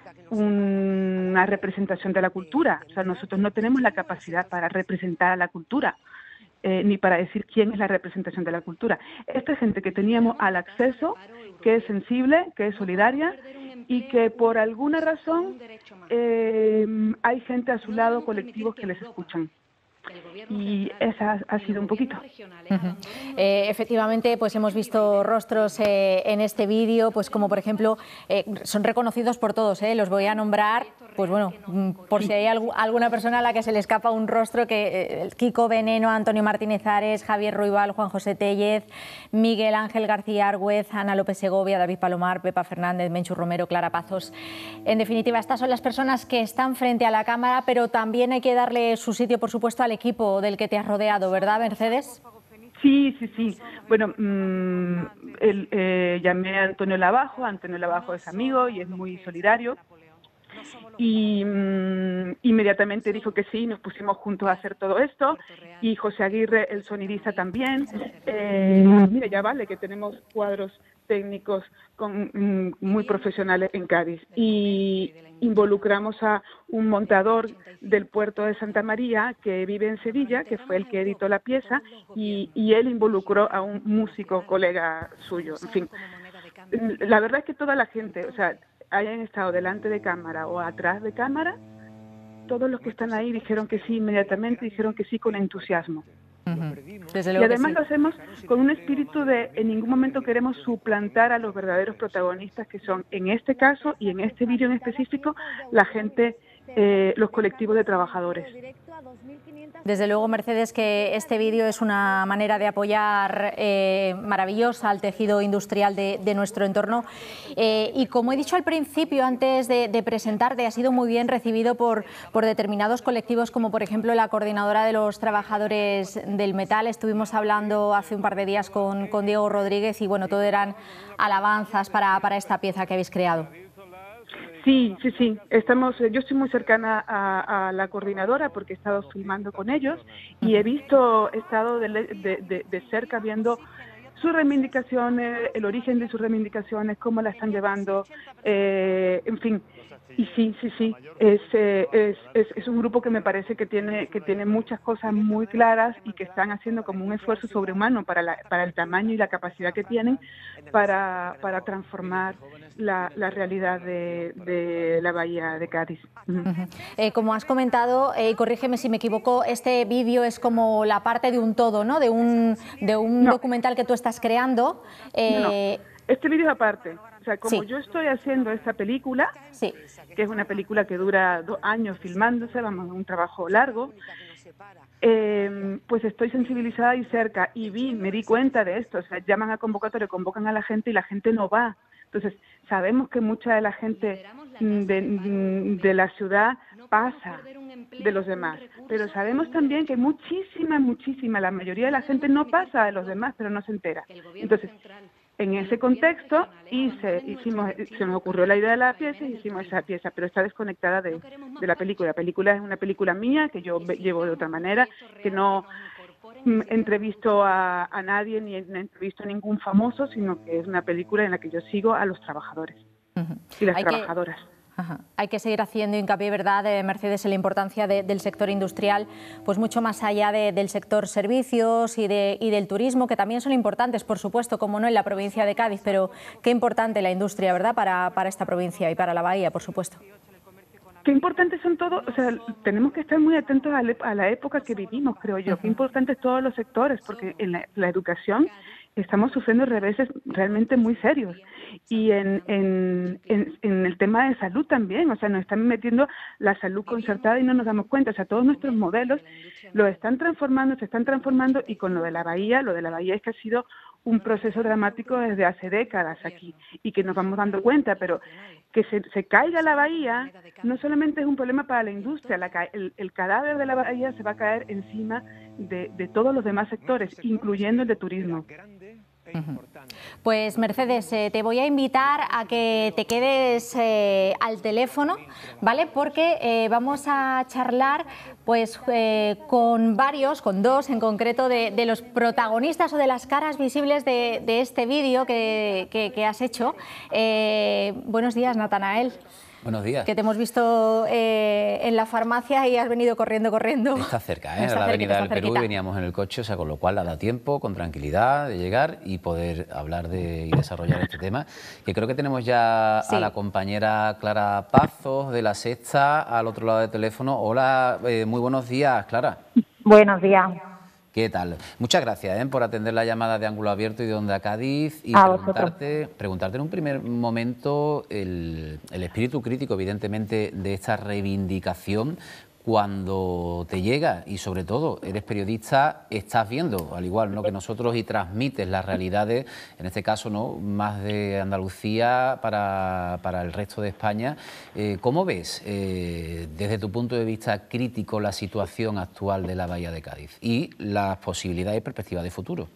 una representación de la cultura, o sea, nosotros no tenemos la capacidad para representar a la cultura, eh, ni para decir quién es la representación de la cultura. Esta es gente que teníamos al acceso, que es sensible, que es solidaria y que por alguna razón eh, hay gente a su lado, colectivos que les escuchan. Y esa ha sido un poquito. Uh-huh. eh, efectivamente, pues hemos visto rostros eh, en este vídeo, pues como por ejemplo, eh, son reconocidos por todos, eh, los voy a nombrar, pues bueno, por si hay alg alguna persona a la que se le escapa un rostro, que eh, Kiko Veneno, Antonio Martínez Ares, Javier Ruibal, Juan José Tellez, Miguel Ángel García Argüez, Ana López Segovia, David Palomar, Pepa Fernández, Menchu Romero, Clara Pazos. En definitiva, estas son las personas que están frente a la cámara, pero también hay que darle su sitio, por supuesto, al equipo del que te has rodeado, ¿verdad, Mercedes? Sí, sí, sí. Bueno, mmm, el, eh, llamé a Antonio Lavajo. Antonio Lavajo es amigo y es muy solidario. Y mmm, inmediatamente dijo que sí, nos pusimos juntos a hacer todo esto. Y José Aguirre, el sonidista, también. Eh, mira, ya vale que tenemos cuadros técnicos con, mm, muy profesionales en Cádiz. Y involucramos a un montador del puerto de Santa María que vive en Sevilla, que fue el que editó la pieza, y, y él involucró a un músico colega suyo. En fin, la verdad es que toda la gente, o sea, hayan estado delante de cámara o atrás de cámara, todos los que están ahí dijeron que sí inmediatamente, dijeron que sí con entusiasmo. Uh-huh. Desde y luego además sí. Lo hacemos con un espíritu de en ningún momento queremos suplantar a los verdaderos protagonistas, que son en este caso y en este vídeo en específico la gente, eh, los colectivos de trabajadores. Desde luego, Mercedes, que este vídeo es una manera de apoyar eh, maravillosa al tejido industrial de, de nuestro entorno. Eh, y como he dicho al principio, antes de, de presentarte, ha sido muy bien recibido por, por determinados colectivos, como por ejemplo la Coordinadora de los Trabajadores del Metal. Estuvimos hablando hace un par de días con, con Diego Rodríguez y bueno, todo eran alabanzas para, para esta pieza que habéis creado. Sí, sí, sí. Estamos, yo estoy muy cercana a, a la coordinadora porque he estado filmando con ellos y he visto, he estado de, de, de, de cerca viendo sus reivindicaciones, el origen de sus reivindicaciones, cómo la están llevando, eh, en fin. Y sí, sí, sí, es, eh, es, es, es un grupo que me parece que tiene que tiene muchas cosas muy claras y que están haciendo como un esfuerzo sobrehumano para, la, para el tamaño y la capacidad que tienen para, para transformar la, la realidad de, de la bahía de Cádiz. Uh-huh. Uh-huh. Eh, como has comentado, eh, corrígeme si me equivoco, este vídeo es como la parte de un todo, ¿no? De un, de un no. documental que tú estás creando. Eh... No. Este vídeo es aparte. O sea, como sí. yo estoy haciendo esta película, sí. que es una película que dura dos años filmándose, vamos, un trabajo largo, eh, pues estoy sensibilizada y cerca, y vi, me di cuenta de esto, o sea, llaman a convocatoria, convocan a la gente y la gente no va. Entonces, sabemos que mucha de la gente de, de la ciudad pasa de los demás, pero sabemos también que muchísima, muchísima, la mayoría de la gente no pasa de los demás, pero no se entera. Entonces, en ese contexto hice, hicimos, se me ocurrió la idea de la pieza y hicimos esa pieza, pero está desconectada de, de la película. La película es una película mía que yo llevo de otra manera, que no entrevisto a, a nadie ni entrevisto a ningún famoso, sino que es una película en la que yo sigo a los trabajadores uh-huh. y las Hay trabajadoras. Que... Ajá. Hay que seguir haciendo hincapié, ¿verdad, eh, Mercedes, en la importancia de, del sector industrial, pues mucho más allá de, del sector servicios y, de, y del turismo, que también son importantes, por supuesto, como no en la provincia de Cádiz, pero qué importante la industria, ¿verdad?, para, para esta provincia y para la bahía, por supuesto. Qué importantes son todos, o sea, tenemos que estar muy atentos a la, a la época que vivimos, creo yo. Uh-huh. Qué importantes todos los sectores, porque en la, la educación estamos sufriendo reveses realmente muy serios. Y en, en, en, en el tema de salud también, o sea, nos están metiendo la salud concertada y no nos damos cuenta. O sea, todos nuestros modelos los están transformando, se están transformando, y con lo de la bahía, lo de la bahía es que ha sido un proceso dramático desde hace décadas aquí y que nos vamos dando cuenta, pero que se, se caiga la bahía no solamente es un problema para la industria, la, el, el cadáver de la bahía se va a caer encima de, de todos los demás sectores, incluyendo el de turismo. Uh-huh. Pues Mercedes, eh, te voy a invitar a que te quedes eh, al teléfono, ¿vale? Porque eh, vamos a charlar pues eh, con varios, con dos en concreto, de, de los protagonistas o de las caras visibles de, de este vídeo que, que, que has hecho. Eh, buenos días, Natanael. Buenos días. Que te hemos visto eh, en la farmacia y has venido corriendo, corriendo. Está cerca, ¿eh? Está la avenida del Perú, y veníamos en el coche, o sea, con lo cual da tiempo, con tranquilidad, de llegar y poder hablar de, y desarrollar este tema. Que creo que tenemos ya sí. a la compañera Clara Pazos, de La Sexta, al otro lado del teléfono. Hola, eh, muy buenos días, Clara. Buenos días. ¿Qué tal? Muchas gracias ¿eh? por atender la llamada de Ángulo Abierto y de Onda Cádiz, y preguntarte, preguntarte en un primer momento el, el espíritu crítico, evidentemente, de esta reivindicación cuando te llega, y sobre todo eres periodista, estás viendo, al igual ¿no? que nosotros, y transmites las realidades, en este caso no más de Andalucía para, para el resto de España. Eh, ¿Cómo ves eh, desde tu punto de vista crítico la situación actual de la bahía de Cádiz y las posibilidades y perspectivas de futuro?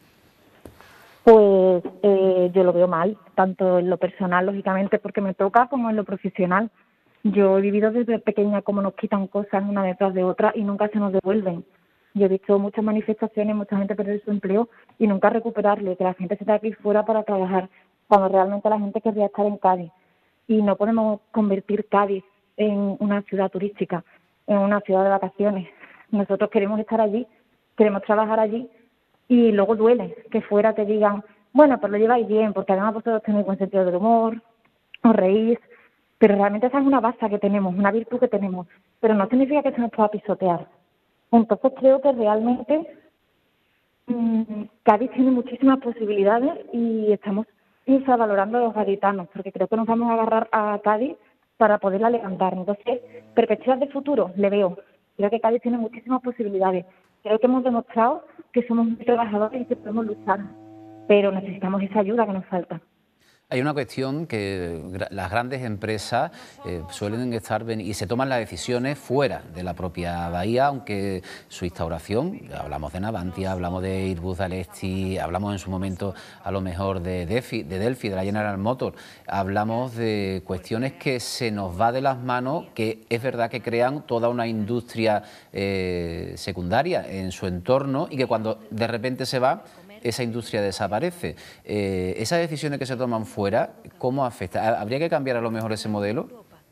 Pues eh, yo lo veo mal, tanto en lo personal, lógicamente, porque me toca, como en lo profesional. Yo he vivido desde pequeña cómo nos quitan cosas una detrás de otra y nunca se nos devuelven. Yo he visto muchas manifestaciones, mucha gente perder su empleo y nunca recuperarlo, que la gente se está aquí fuera para trabajar, cuando realmente la gente querría estar en Cádiz. Y no podemos convertir Cádiz en una ciudad turística, en una ciudad de vacaciones. Nosotros queremos estar allí, queremos trabajar allí, y luego duele que fuera te digan, bueno, pues lo lleváis bien, porque además vosotros tenéis buen sentido del humor, os reís. Pero realmente esa es una base que tenemos, una virtud que tenemos, pero no significa que se nos pueda pisotear. Entonces creo que realmente mmm, Cádiz tiene muchísimas posibilidades y estamos infravalorando a los gaditanos, porque creo que nos vamos a agarrar a Cádiz para poderla levantar. Entonces, perspectivas de futuro le veo. Creo que Cádiz tiene muchísimas posibilidades. Creo que hemos demostrado que somos muy trabajadores y que podemos luchar, pero necesitamos esa ayuda que nos falta. Hay una cuestión que las grandes empresas eh, suelen estar y se toman las decisiones fuera de la propia bahía, aunque su instauración, hablamos de Navantia, hablamos de Airbus, de Alestis, hablamos en su momento a lo mejor de Delphi, de Delphi, de la General Motors, hablamos de cuestiones que se nos va de las manos, que es verdad que crean toda una industria eh, secundaria en su entorno y que cuando de repente se va, esa industria desaparece. Eh, esas decisiones que se toman fuera, ¿cómo afecta? ¿Habría que cambiar a lo mejor ese modelo?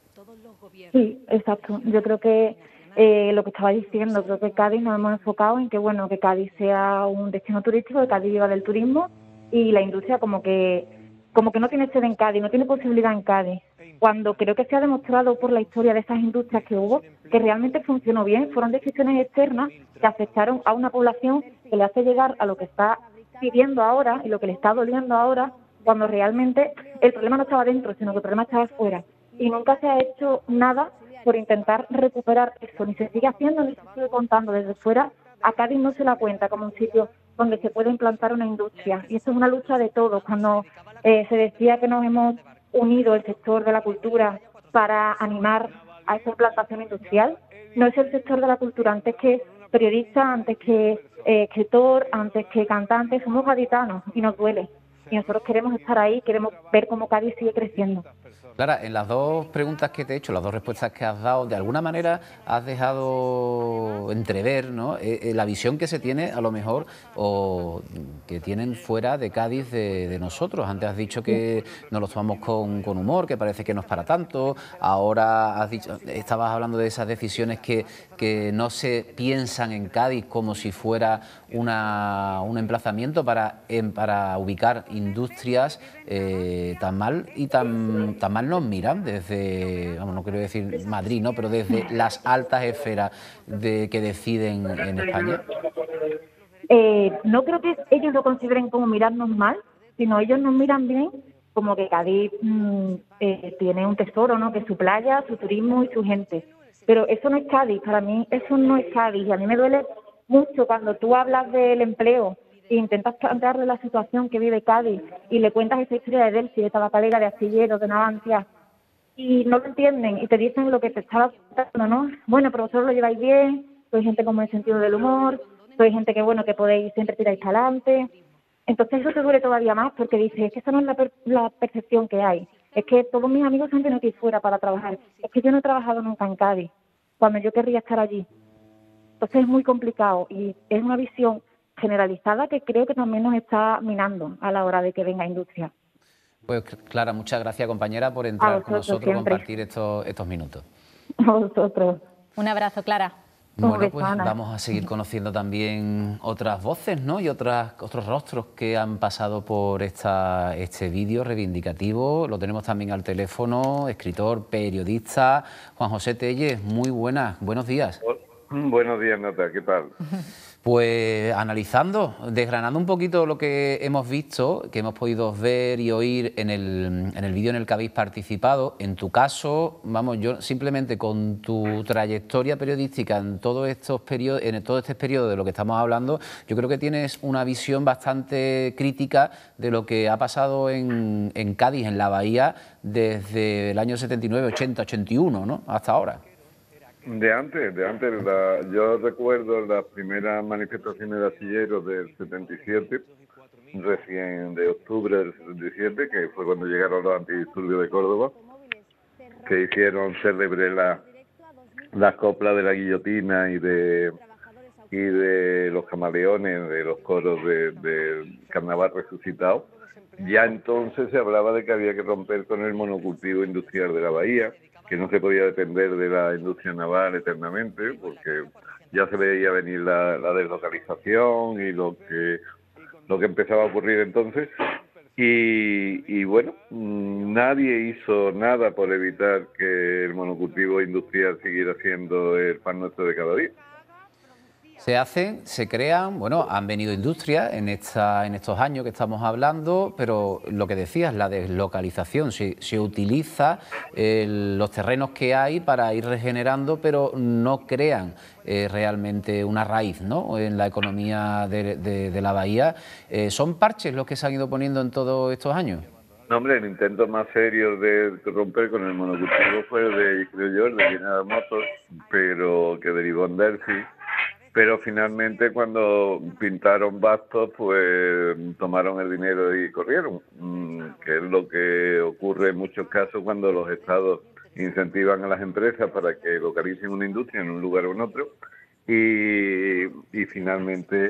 Sí, exacto. Yo creo que eh, lo que estaba diciendo, creo que Cádiz nos hemos enfocado en que, bueno, que Cádiz sea un destino turístico, que Cádiz viva del turismo, y la industria como que como que no tiene sede en Cádiz, no tiene posibilidad en Cádiz, cuando creo que se ha demostrado por la historia de esas industrias que hubo que realmente funcionó bien. Fueron decisiones externas que afectaron a una población que le hace llegar a lo que está viviendo ahora y lo que le está doliendo ahora, cuando realmente el problema no estaba dentro, sino que el problema estaba afuera. Y nunca se ha hecho nada por intentar recuperar eso, ni se sigue haciendo, ni se sigue contando desde fuera. A Cádiz no se la cuenta como un sitio donde se puede implantar una industria. Y esto es una lucha de todos. Cuando eh, se decía que nos hemos unido el sector de la cultura para animar a esa implantación industrial, no es el sector de la cultura, antes que periodista, antes que eh, escritor, antes que cantante, somos gaditanos y nos duele. Y nosotros queremos estar ahí, queremos ver cómo Cádiz sigue creciendo. Clara, en las dos preguntas que te he hecho, las dos respuestas que has dado, de alguna manera has dejado entrever, ¿no?, eh, eh, la visión que se tiene, a lo mejor, o que tienen fuera de Cádiz de, de nosotros. Antes has dicho que nos lo tomamos con, con humor, que parece que no es para tanto. Ahora has dicho, estabas hablando de esas decisiones que, que no se piensan en Cádiz como si fuera una, un emplazamiento para, en, para ubicar industrias eh, tan mal y tan, tan mal nos miran desde, vamos, no quiero decir Madrid, ¿no?, pero desde las altas esferas de que deciden en España. Eh, no creo que ellos lo consideren como mirarnos mal, sino ellos nos miran bien, como que Cádiz mmm, eh, tiene un tesoro, ¿no?, que es su playa, su turismo y su gente. Pero eso no es Cádiz, para mí eso no es Cádiz. Y a mí me duele mucho cuando tú hablas del empleo e intentas plantearle la situación que vive Cádiz y le cuentas esa historia de Delphi, de Tabacalera, de Astilleros, de Navantia, y no lo entienden y te dicen lo que te estaba contando, ¿no? Bueno, pero vosotros lo lleváis bien, sois gente con buen sentido del humor, sois gente que, bueno, que podéis, siempre tiráis para adelante. Entonces eso te duele todavía más porque dices, es que esa no es la, per la percepción que hay. Es que todos mis amigos se han tenido que ir fuera para trabajar. Es que yo no he trabajado nunca en Cádiz, cuando yo querría estar allí. Entonces es muy complicado y es una visión generalizada que creo que también nos está minando a la hora de que venga industria. Pues Clara, muchas gracias, compañera, por entrar con nosotros, siempre. compartir estos, estos minutos. A vosotros. Un abrazo, Clara. Bueno, pues vamos a seguir conociendo también otras voces, ¿no?, y otras, otros rostros que han pasado por esta, este vídeo reivindicativo. Lo tenemos también al teléfono, escritor, periodista, Juan José Tellez. Muy buenas, buenos días. Buenos días, Nata, ¿qué tal? Pues analizando, desgranando un poquito lo que hemos visto, que hemos podido ver y oír en el, en el vídeo en el que habéis participado. En tu caso, vamos, yo simplemente con tu trayectoria periodística en todos estos periodos, en todo este periodo de lo que estamos hablando, yo creo que tienes una visión bastante crítica de lo que ha pasado en, en Cádiz, en la Bahía, desde el año setenta y nueve, ochenta, ochenta y uno, ¿no?, hasta ahora. De antes, de antes, la, yo recuerdo las primeras manifestaciones de astilleros del setenta y siete, recién de octubre del setenta y siete, que fue cuando llegaron los antidisturbios de Córdoba, que hicieron célebre la, las coplas de la guillotina y de y de los camaleones, de los coros de, de Carnaval Resucitado. Ya entonces se hablaba de que había que romper con el monocultivo industrial de la bahía, que no se podía depender de la industria naval eternamente, porque ya se veía venir la, la deslocalización y lo que lo que empezaba a ocurrir entonces. Y, y bueno, nadie hizo nada por evitar que el monocultivo industrial siguiera siendo el pan nuestro de cada día. Se hacen, se crean, bueno, han venido industrias en, esta, en estos años que estamos hablando, pero lo que decías, la deslocalización, se, se utiliza el, los terrenos que hay para ir regenerando, pero no crean eh, realmente una raíz, ¿no?, en la economía de, de, de la bahía. Eh, ¿Son parches los que se han ido poniendo en todos estos años? No, hombre, el intento más serio de romper con el monocultivo fue el de, creo yo, el de General Motors, pero que derivó en Delphi. Pero finalmente cuando pintaron bastos, pues tomaron el dinero y corrieron, que es lo que ocurre en muchos casos cuando los estados incentivan a las empresas para que localicen una industria en un lugar o en otro y, y finalmente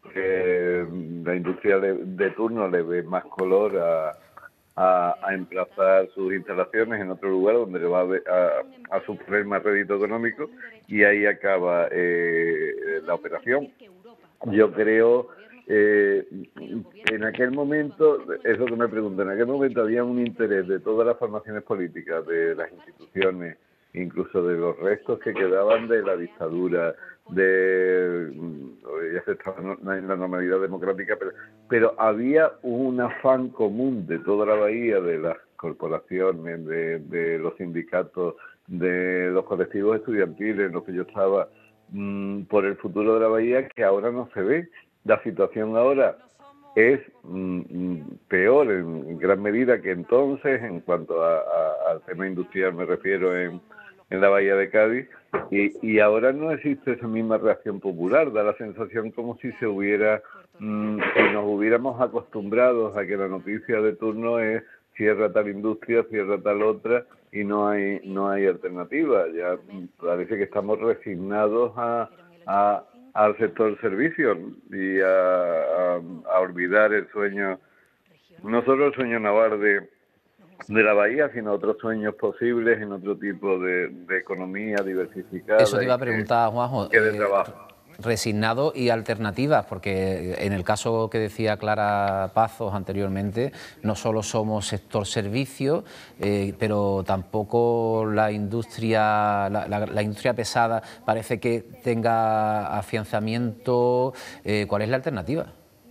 eh, la industria de, de turno le ve más color a, a, a emplazar sus instalaciones en otro lugar donde le va a, a, a suponer más rédito económico, y ahí acaba eh, la operación. Yo creo, eh, en aquel momento, es lo que me pregunto, en aquel momento había un interés de todas las formaciones políticas, de las instituciones, incluso de los restos que quedaban de la dictadura, de ya se estaba en la normalidad democrática, pero, pero había un afán común de toda la bahía, de las corporaciones, de, de los sindicatos, de los colectivos estudiantiles en los que yo estaba, mmm, por el futuro de la bahía, que ahora no se ve. La situación ahora es mmm, peor en gran medida que entonces, en cuanto a, a, al tema industrial me refiero, en, en la bahía de Cádiz, y, y ahora no existe esa misma reacción popular. Da la sensación como si se hubiera, mmm, si nos hubiéramos acostumbrados a que la noticia de turno es cierra tal industria, cierra tal otra, y no hay no hay alternativa. Ya parece que estamos resignados a, a al sector servicios y a, a, a olvidar el sueño, no solo el sueño naval de, de la bahía, sino otros sueños posibles en otro tipo de, de economía diversificada. Eso te iba a preguntar, Juanjo. Que de trabajo. Eh, resignado y alternativas, porque en el caso que decía Clara Pazos anteriormente, no solo somos sector servicio, eh, pero tampoco la industria, la, la, la industria pesada parece que tenga afianzamiento. Eh, ¿Cuál es la alternativa?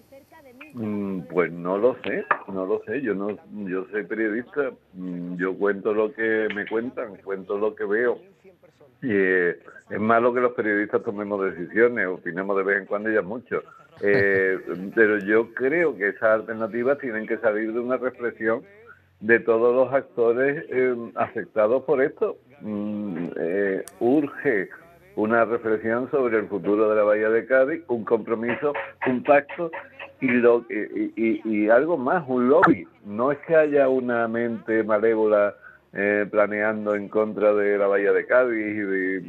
Mm, pues no lo sé, no lo sé. Yo no, yo soy periodista, yo cuento lo que me cuentan, cuento lo que veo. Y eh, es malo que los periodistas tomemos decisiones, opinemos de vez en cuando y ya mucho. Eh, pero yo creo que esas alternativas tienen que salir de una reflexión de todos los actores eh, afectados por esto. Mm, eh, urge una reflexión sobre el futuro de la bahía de Cádiz, un compromiso, un pacto y, lo, y, y, y algo más, un lobby. No es que haya una mente malévola Eh, planeando en contra de la bahía de Cádiz y,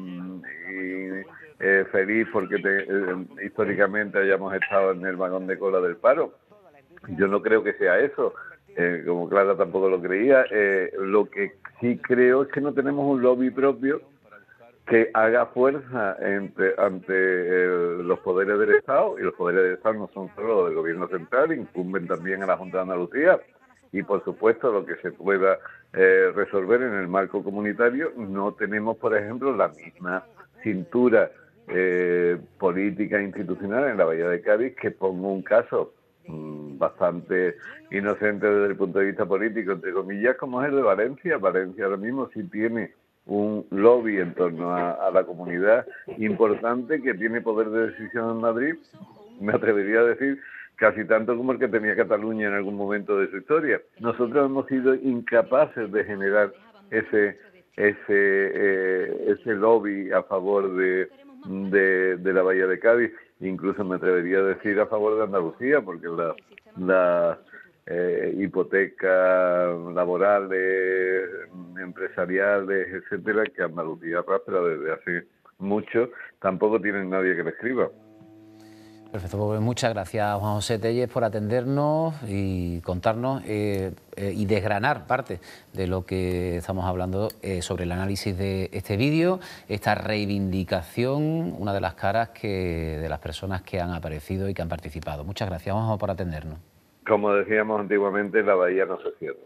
y eh, feliz porque te, eh, históricamente hayamos estado en el vagón de cola del paro. Yo no creo que sea eso, eh, como Clara tampoco lo creía. Eh, lo que sí creo es que no tenemos un lobby propio que haga fuerza entre, ante eh, los poderes del Estado, y los poderes del Estado no son solo los del Gobierno central, incumben también a la Junta de Andalucía, y por supuesto lo que se pueda eh, resolver en el marco comunitario. No tenemos, por ejemplo, la misma cintura eh, política e institucional en la bahía de Cádiz, que pongo un caso mmm, bastante inocente desde el punto de vista político, entre comillas, como es el de Valencia. Valencia ahora mismo sí tiene un lobby en torno a, a la comunidad importante, que tiene poder de decisión en Madrid, me atrevería a decir casi tanto como el que tenía Cataluña en algún momento de su historia. Nosotros hemos sido incapaces de generar ese ese eh, ese lobby a favor de, de, de la bahía de Cádiz, incluso me atrevería a decir a favor de Andalucía, porque las la, eh, hipotecas laborales, empresariales, etcétera, que Andalucía arrastra desde hace mucho, tampoco tienen nadie que le escriba. Perfecto, pues muchas gracias, Juan José Tellez, por atendernos y contarnos eh, eh, y desgranar parte de lo que estamos hablando eh, sobre el análisis de este vídeo, esta reivindicación, una de las caras que, de las personas que han aparecido y que han participado. Muchas gracias, Juan, por atendernos. Como decíamos antiguamente, la bahía no se cierra.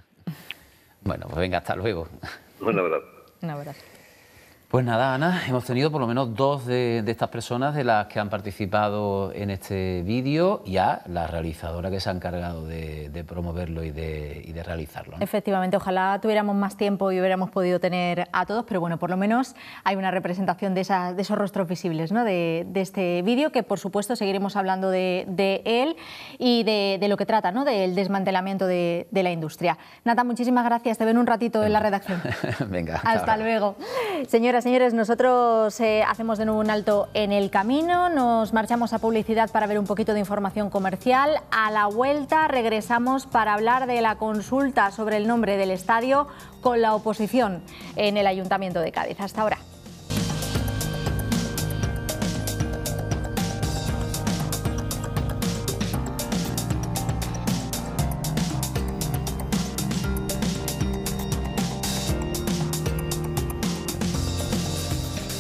Bueno, pues venga, hasta luego. Un abrazo. Un abrazo. Pues nada, Ana, hemos tenido por lo menos dos de, de estas personas de las que han participado en este vídeo, ya la realizadora que se ha encargado de, de promoverlo y de, y de realizarlo, ¿no? Efectivamente, ojalá tuviéramos más tiempo y hubiéramos podido tener a todos, pero bueno, por lo menos hay una representación de, esas, de esos rostros visibles, ¿no? de, de este vídeo, que por supuesto seguiremos hablando de, de él y de, de lo que trata, ¿no? Del desmantelamiento de, de la industria. Nata, muchísimas gracias, te veo en un ratito en la redacción. Venga. Hasta ahora. Luego. Señoras, señores, nosotros eh, hacemos de nuevo un alto en el camino, nos marchamos a publicidad para ver un poquito de información comercial. A la vuelta regresamos para hablar de la consulta sobre el nombre del estadio con la oposición en el Ayuntamiento de Cádiz. Hasta ahora.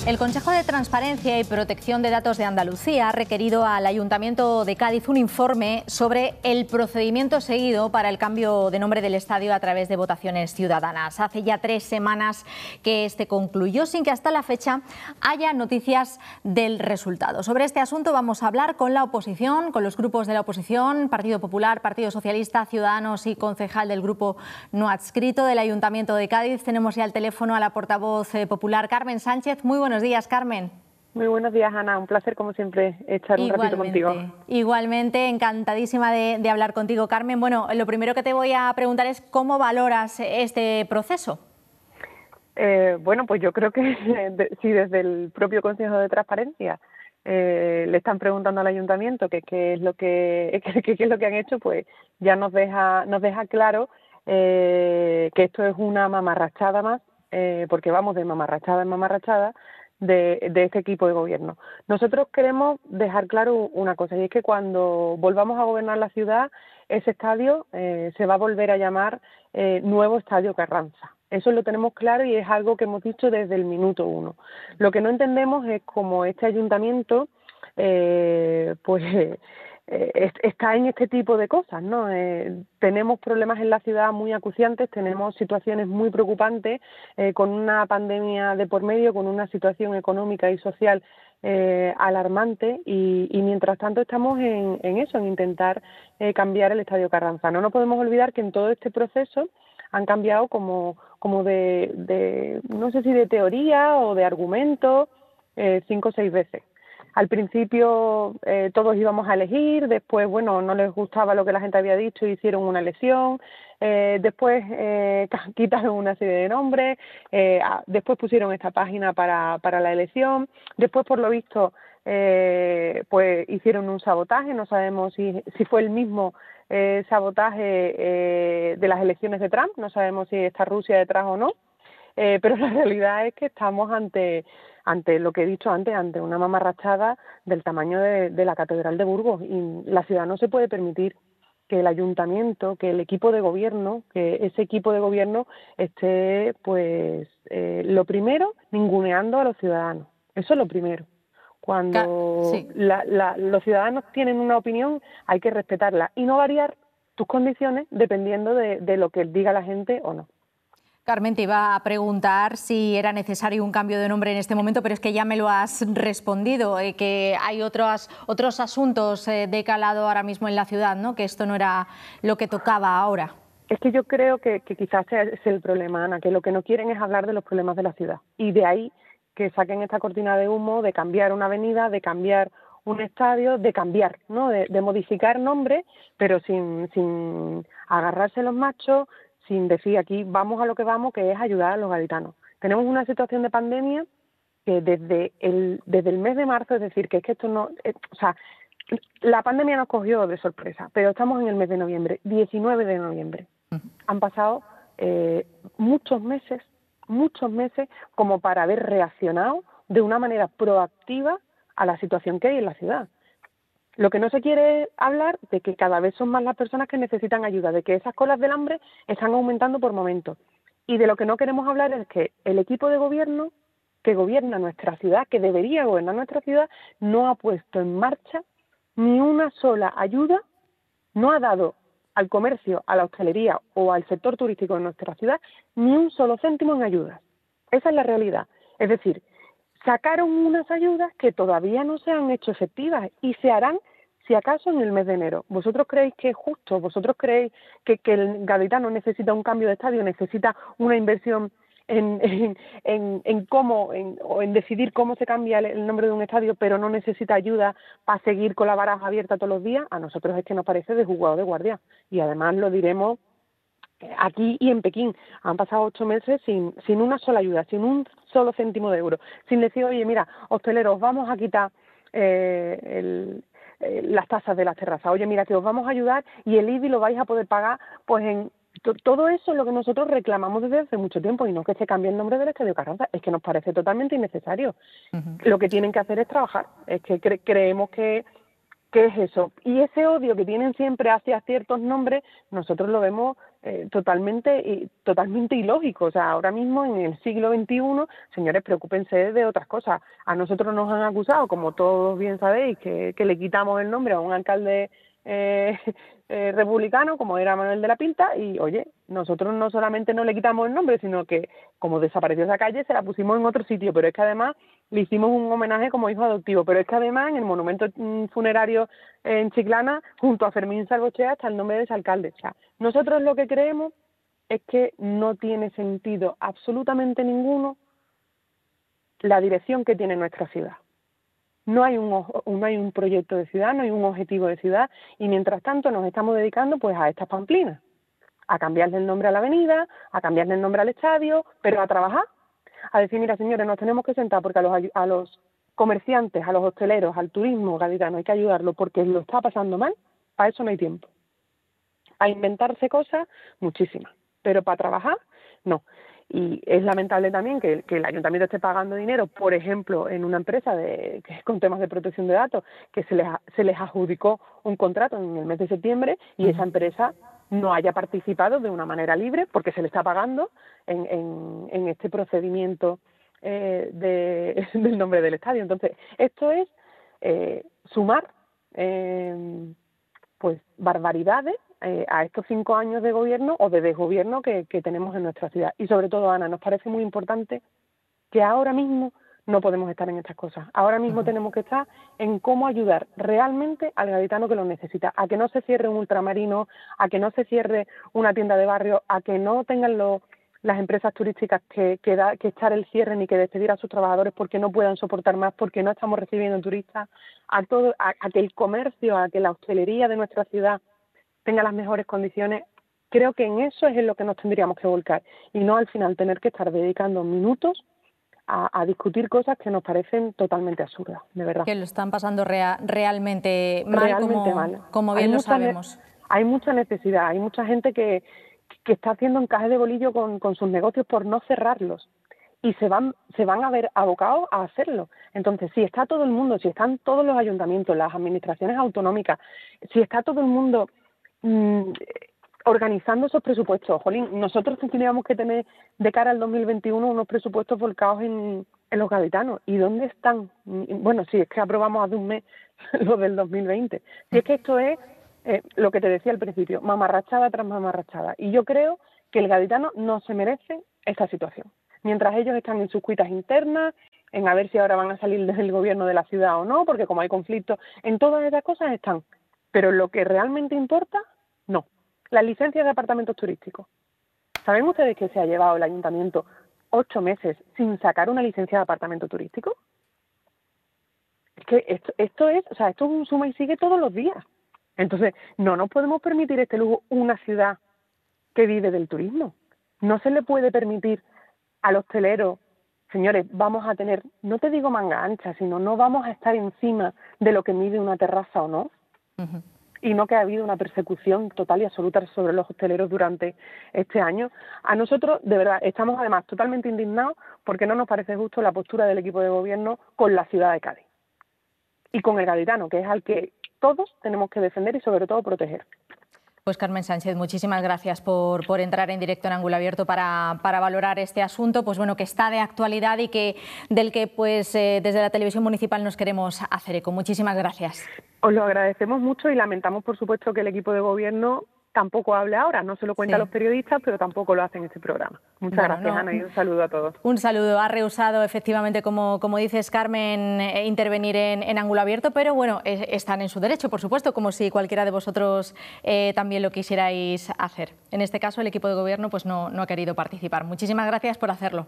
El Consejo de Transparencia y Protección de Datos de Andalucía ha requerido al Ayuntamiento de Cádiz un informe sobre el procedimiento seguido para el cambio de nombre del estadio a través de votaciones ciudadanas. Hace ya tres semanas que este concluyó sin que hasta la fecha haya noticias del resultado. Sobre este asunto vamos a hablar con la oposición, con los grupos de la oposición, Partido Popular, Partido Socialista, Ciudadanos y concejal del grupo no adscrito del Ayuntamiento de Cádiz. Tenemos ya al teléfono a la portavoz eh, popular Carmen Sánchez. Muy buenos días, Carmen. Muy buenos días, Ana. Un placer, como siempre, echar un ratito contigo. Igualmente, encantadísima de, de hablar contigo, Carmen. Bueno, lo primero que te voy a preguntar es cómo valoras este proceso. Eh, bueno, pues yo creo que de, si desde el propio Consejo de Transparencia eh, le están preguntando al Ayuntamiento qué es lo que qué, qué es lo que han hecho, pues ya nos deja nos deja claro eh, que esto es una mamarrachada más, eh, porque vamos de mamarrachada en mamarrachada. De, de este equipo de gobierno. Nosotros queremos dejar claro una cosa, y es que cuando volvamos a gobernar la ciudad, ese estadio eh, se va a volver a llamar eh, Nuevo Estadio Carranza. Eso lo tenemos claro y es algo que hemos dicho desde el minuto uno. Lo que no entendemos es cómo este ayuntamiento eh, pues eh, está en este tipo de cosas, ¿no? Eh, tenemos problemas en la ciudad muy acuciantes, tenemos situaciones muy preocupantes, eh, con una pandemia de por medio, con una situación económica y social eh, alarmante, y, y mientras tanto estamos en, en eso, en intentar eh, cambiar el Estadio Carranza. No nos podemos olvidar que en todo este proceso han cambiado como, como de, de, no sé si de teoría o de argumento, eh, cinco o seis veces. Al principio eh, todos íbamos a elegir, después, bueno, no les gustaba lo que la gente había dicho y hicieron una elección, eh, después eh, quitaron una serie de nombres, eh, después pusieron esta página para, para la elección, después, por lo visto, eh, pues hicieron un sabotaje, no sabemos si, si fue el mismo eh, sabotaje eh, de las elecciones de Trump, no sabemos si está Rusia detrás o no, eh, pero la realidad es que estamos ante... ante lo que he dicho antes, ante una mamarrachada del tamaño de, de la Catedral de Burgos, y la ciudad no se puede permitir que el ayuntamiento, que el equipo de gobierno, que ese equipo de gobierno esté, pues, eh, lo primero, ninguneando a los ciudadanos. Eso es lo primero. Cuando sí. la, la, los ciudadanos tienen una opinión, hay que respetarla y no variar tus condiciones dependiendo de, de lo que diga la gente o no. Carmen, te iba a preguntar si era necesario un cambio de nombre en este momento, pero es que ya me lo has respondido, eh, que hay otros, otros asuntos eh, de calado ahora mismo en la ciudad, ¿no? Que esto no era lo que tocaba ahora. Es que yo creo que, que quizás es el problema, Ana, que lo que no quieren es hablar de los problemas de la ciudad. Y de ahí que saquen esta cortina de humo de cambiar una avenida, de cambiar un estadio, de cambiar, ¿no? De, de modificar nombres, pero sin, sin agarrarse los machos, sin decir aquí vamos a lo que vamos, que es ayudar a los gaditanos. Tenemos una situación de pandemia que desde el desde el mes de marzo, es decir, que es que esto no... Eh, o sea, la pandemia nos cogió de sorpresa, pero estamos en el mes de noviembre, diecinueve de noviembre. Uh-huh. Han pasado eh, muchos meses, muchos meses como para haber reaccionado de una manera proactiva a la situación que hay en la ciudad. Lo que no se quiere es hablar de que cada vez son más las personas que necesitan ayuda, de que esas colas del hambre están aumentando por momentos. Y de lo que no queremos hablar es que el equipo de gobierno que gobierna nuestra ciudad, que debería gobernar nuestra ciudad, no ha puesto en marcha ni una sola ayuda, no ha dado al comercio, a la hostelería o al sector turístico de nuestra ciudad ni un solo céntimo en ayudas. Esa es la realidad. Es decir, sacaron unas ayudas que todavía no se han hecho efectivas y se harán, si acaso, en el mes de enero. ¿Vosotros creéis que es justo? ¿Vosotros creéis que, que el gaditano necesita un cambio de estadio, necesita una inversión en, en, en, en cómo, en, o en decidir cómo se cambia el, el nombre de un estadio, pero no necesita ayuda para seguir con la baraja abierta todos los días? A nosotros es que nos parece de juzgado de guardia. Y además lo diremos aquí y en Pekín. Han pasado ocho meses sin, sin una sola ayuda, sin un solo céntimo de euro, sin decir, oye, mira, hosteleros, vamos a quitar eh, el, eh, las tasas de las terrazas, oye, mira, que os vamos a ayudar y el I B I lo vais a poder pagar, pues en to, todo eso es lo que nosotros reclamamos desde hace mucho tiempo, y no que se cambie el nombre del Estadio Carranza, es que nos parece totalmente innecesario. Uh-huh. Lo que tienen que hacer es trabajar, es que cre- creemos que ¿qué es eso? Y ese odio que tienen siempre hacia ciertos nombres, nosotros lo vemos eh, totalmente, y, totalmente ilógico. O sea, ahora mismo en el siglo veintiuno, señores, preocúpense de otras cosas. A nosotros nos han acusado, como todos bien sabéis, que, que le quitamos el nombre a un alcalde eh, eh, republicano, como era Manuel de la Pinta, y oye, nosotros no solamente no le quitamos el nombre, sino que como desapareció esa calle, se la pusimos en otro sitio, pero es que además le hicimos un homenaje como hijo adoptivo, pero es que además en el monumento funerario en Chiclana, junto a Fermín Salvochea, está el nombre de ese alcalde. O sea, nosotros lo que creemos es que no tiene sentido absolutamente ninguno la dirección que tiene nuestra ciudad. No hay un no hay un proyecto de ciudad, no hay un objetivo de ciudad, y mientras tanto nos estamos dedicando pues a estas pamplinas, a cambiarle el nombre a la avenida, a cambiarle el nombre al estadio, pero a trabajar, a decir, mira señores, nos tenemos que sentar porque a los, a los comerciantes, a los hosteleros, al turismo gaditano hay que ayudarlo porque lo está pasando mal, para eso no hay tiempo. A inventarse cosas, muchísimas, pero para trabajar, no. Y es lamentable también que, que el ayuntamiento esté pagando dinero, por ejemplo, en una empresa de, que es con temas de protección de datos, que se les, se les adjudicó un contrato en el mes de septiembre y esa empresa no haya participado de una manera libre porque se le está pagando en, en, en este procedimiento eh, de, del nombre del estadio. Entonces, esto es eh, sumar eh, pues barbaridades eh, a estos cinco años de gobierno o de desgobierno que, que tenemos en nuestra ciudad. Y sobre todo, Ana, nos parece muy importante que ahora mismo no podemos estar en estas cosas. Ahora mismo uh-huh. tenemos que estar en cómo ayudar realmente al gaditano que lo necesita, a que no se cierre un ultramarino, a que no se cierre una tienda de barrio, a que no tengan los, las empresas turísticas que, que, da, que echar el cierre ni que despedir a sus trabajadores porque no puedan soportar más, porque no estamos recibiendo turistas, a, todo, a, a que el comercio, a que la hostelería de nuestra ciudad tenga las mejores condiciones. Creo que en eso es en lo que nos tendríamos que volcar y no al final tener que estar dedicando minutos A, a discutir cosas que nos parecen totalmente absurdas, de verdad. Que lo están pasando rea, realmente mal, realmente como, mal. como bien hay lo mucha, sabemos. Hay mucha necesidad, hay mucha gente que, que está haciendo encaje de bolillo con, con sus negocios por no cerrarlos y se van, se van a ver abocados a hacerlo. Entonces, si está todo el mundo, si están todos los ayuntamientos, las administraciones autonómicas, si está todo el mundo mmm, organizando esos presupuestos, jolín, nosotros tendríamos que tener de cara al dos mil veintiuno unos presupuestos volcados en, en los gaditanos. ¿Y dónde están? Bueno, si es que aprobamos hace un mes lo del dos mil veinte. Si es que esto es eh, lo que te decía al principio, mamarrachada tras mamarrachada. Y yo creo que el gaditano no se merece esta situación. Mientras ellos están en sus cuitas internas, en a ver si ahora van a salir desde el gobierno de la ciudad o no, porque como hay conflictos, en todas esas cosas están. Pero lo que realmente importa, no. Las licencias de apartamentos turísticos. ¿Saben ustedes que se ha llevado el ayuntamiento ocho meses sin sacar una licencia de apartamento turístico? Es que esto, esto es, o sea, esto es un suma y sigue todos los días. Entonces, no nos podemos permitir este lujo una ciudad que vive del turismo. No se le puede permitir al hostelero, señores, vamos a tener, no te digo manga ancha, sino no vamos a estar encima de lo que mide una terraza o no. Uh-huh. Y no que ha habido una persecución total y absoluta sobre los hosteleros durante este año. A nosotros, de verdad, estamos además totalmente indignados porque no nos parece justo la postura del equipo de gobierno con la ciudad de Cádiz y con el gaditano, que es al que todos tenemos que defender y sobre todo proteger. Pues Carmen Sánchez, muchísimas gracias por, por entrar en directo en Ángulo Abierto para, para valorar este asunto, pues bueno, que está de actualidad y que del que pues eh, desde la televisión municipal nos queremos hacer eco. Muchísimas gracias. Os lo agradecemos mucho y lamentamos, por supuesto, que el equipo de gobierno tampoco hable ahora. No se lo cuenta sí. a los periodistas, pero tampoco lo hacen en este programa. Muchas bueno, gracias, no. Ana, y un saludo a todos. Un saludo. Ha rehusado, efectivamente, como, como dices, Carmen, eh, intervenir en, en Ángulo Abierto, pero bueno, eh, están en su derecho, por supuesto, como si cualquiera de vosotros eh, también lo quisierais hacer. En este caso, el equipo de gobierno pues no, no ha querido participar. Muchísimas gracias por hacerlo.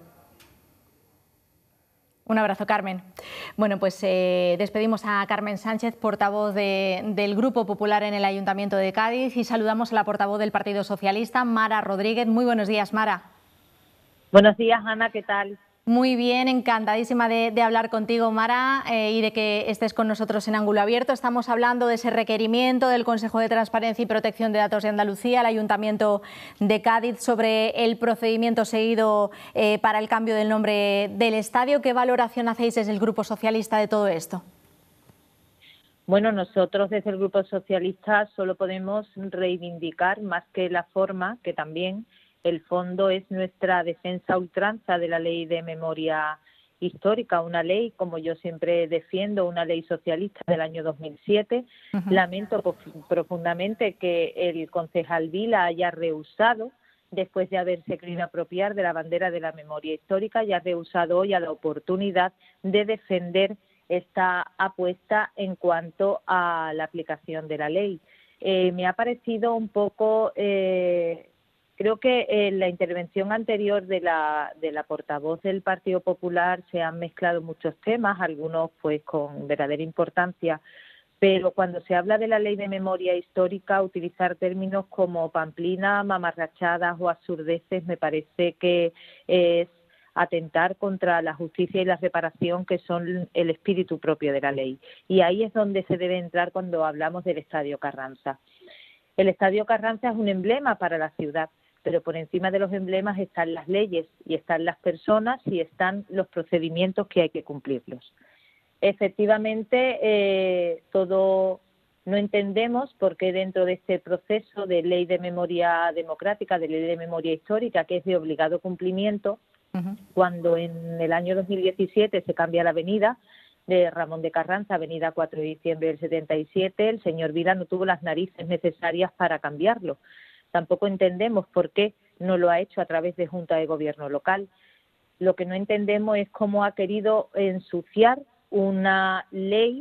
Un abrazo, Carmen. Bueno, pues eh, despedimos a Carmen Sánchez, portavoz de, del Grupo Popular en el Ayuntamiento de Cádiz, y saludamos a la portavoz del Partido Socialista, Mara Rodríguez. Muy buenos días, Mara. Buenos días, Ana, ¿qué tal? Muy bien, encantadísima de, de hablar contigo, Mara, eh, y de que estés con nosotros en Ángulo Abierto. Estamos hablando de ese requerimiento del Consejo de Transparencia y Protección de Datos de Andalucía, el Ayuntamiento de Cádiz, sobre el procedimiento seguido eh, para el cambio del nombre del estadio. ¿Qué valoración hacéis desde el Grupo Socialista de todo esto? Bueno, nosotros desde el Grupo Socialista solo podemos reivindicar, más que la forma, que también el fondo es nuestra defensa a ultranza de la Ley de Memoria Histórica, una ley, como yo siempre defiendo, una ley socialista del año dos mil siete. Uh-huh. Lamento profundamente que el concejal Vila haya rehusado, después de haberse querido apropiar de la bandera de la memoria histórica, y ha rehusado hoy a la oportunidad de defender esta apuesta en cuanto a la aplicación de la ley. Eh, me ha parecido un poco, eh, creo que en la intervención anterior de la, de la portavoz del Partido Popular se han mezclado muchos temas, algunos pues con verdadera importancia, pero cuando se habla de la ley de memoria histórica, utilizar términos como pamplina, mamarrachadas o absurdeces me parece que es atentar contra la justicia y la reparación, que son el espíritu propio de la ley. Y ahí es donde se debe entrar cuando hablamos del Estadio Carranza. El Estadio Carranza es un emblema para la ciudad, pero por encima de los emblemas están las leyes y están las personas y están los procedimientos que hay que cumplirlos. Efectivamente, eh, todo no entendemos por qué dentro de este proceso de ley de memoria democrática, de ley de memoria histórica, que es de obligado cumplimiento, cuando en el año dos mil diecisiete se cambia la avenida de Ramón de Carranza, avenida cuatro de diciembre del setenta y siete, el señor Vila no tuvo las narices necesarias para cambiarlo. Tampoco entendemos por qué no lo ha hecho a través de Junta de Gobierno local. Lo que no entendemos es cómo ha querido ensuciar una ley,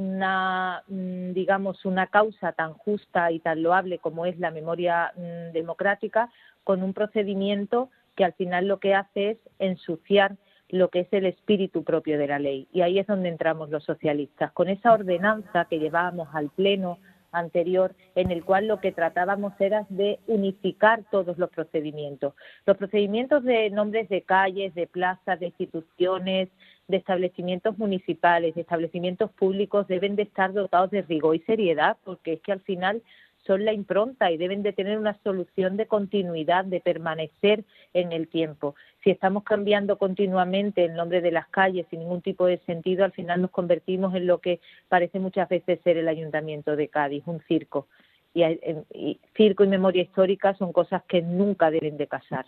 una, digamos, una causa tan justa y tan loable como es la memoria democrática, con un procedimiento que al final lo que hace es ensuciar lo que es el espíritu propio de la ley. Y ahí es donde entramos los socialistas, con esa ordenanza que llevábamos al Pleno anterior, en el cual lo que tratábamos era de unificar todos los procedimientos. Los procedimientos de nombres de calles, de plazas, de instituciones, de establecimientos municipales, de establecimientos públicos deben de estar dotados de rigor y seriedad, porque es que al final son la impronta y deben de tener una solución de continuidad, de permanecer en el tiempo. Si estamos cambiando continuamente el nombre de las calles sin ningún tipo de sentido, al final nos convertimos en lo que parece muchas veces ser el Ayuntamiento de Cádiz, un circo. Y, y circo y memoria histórica son cosas que nunca deben de casar.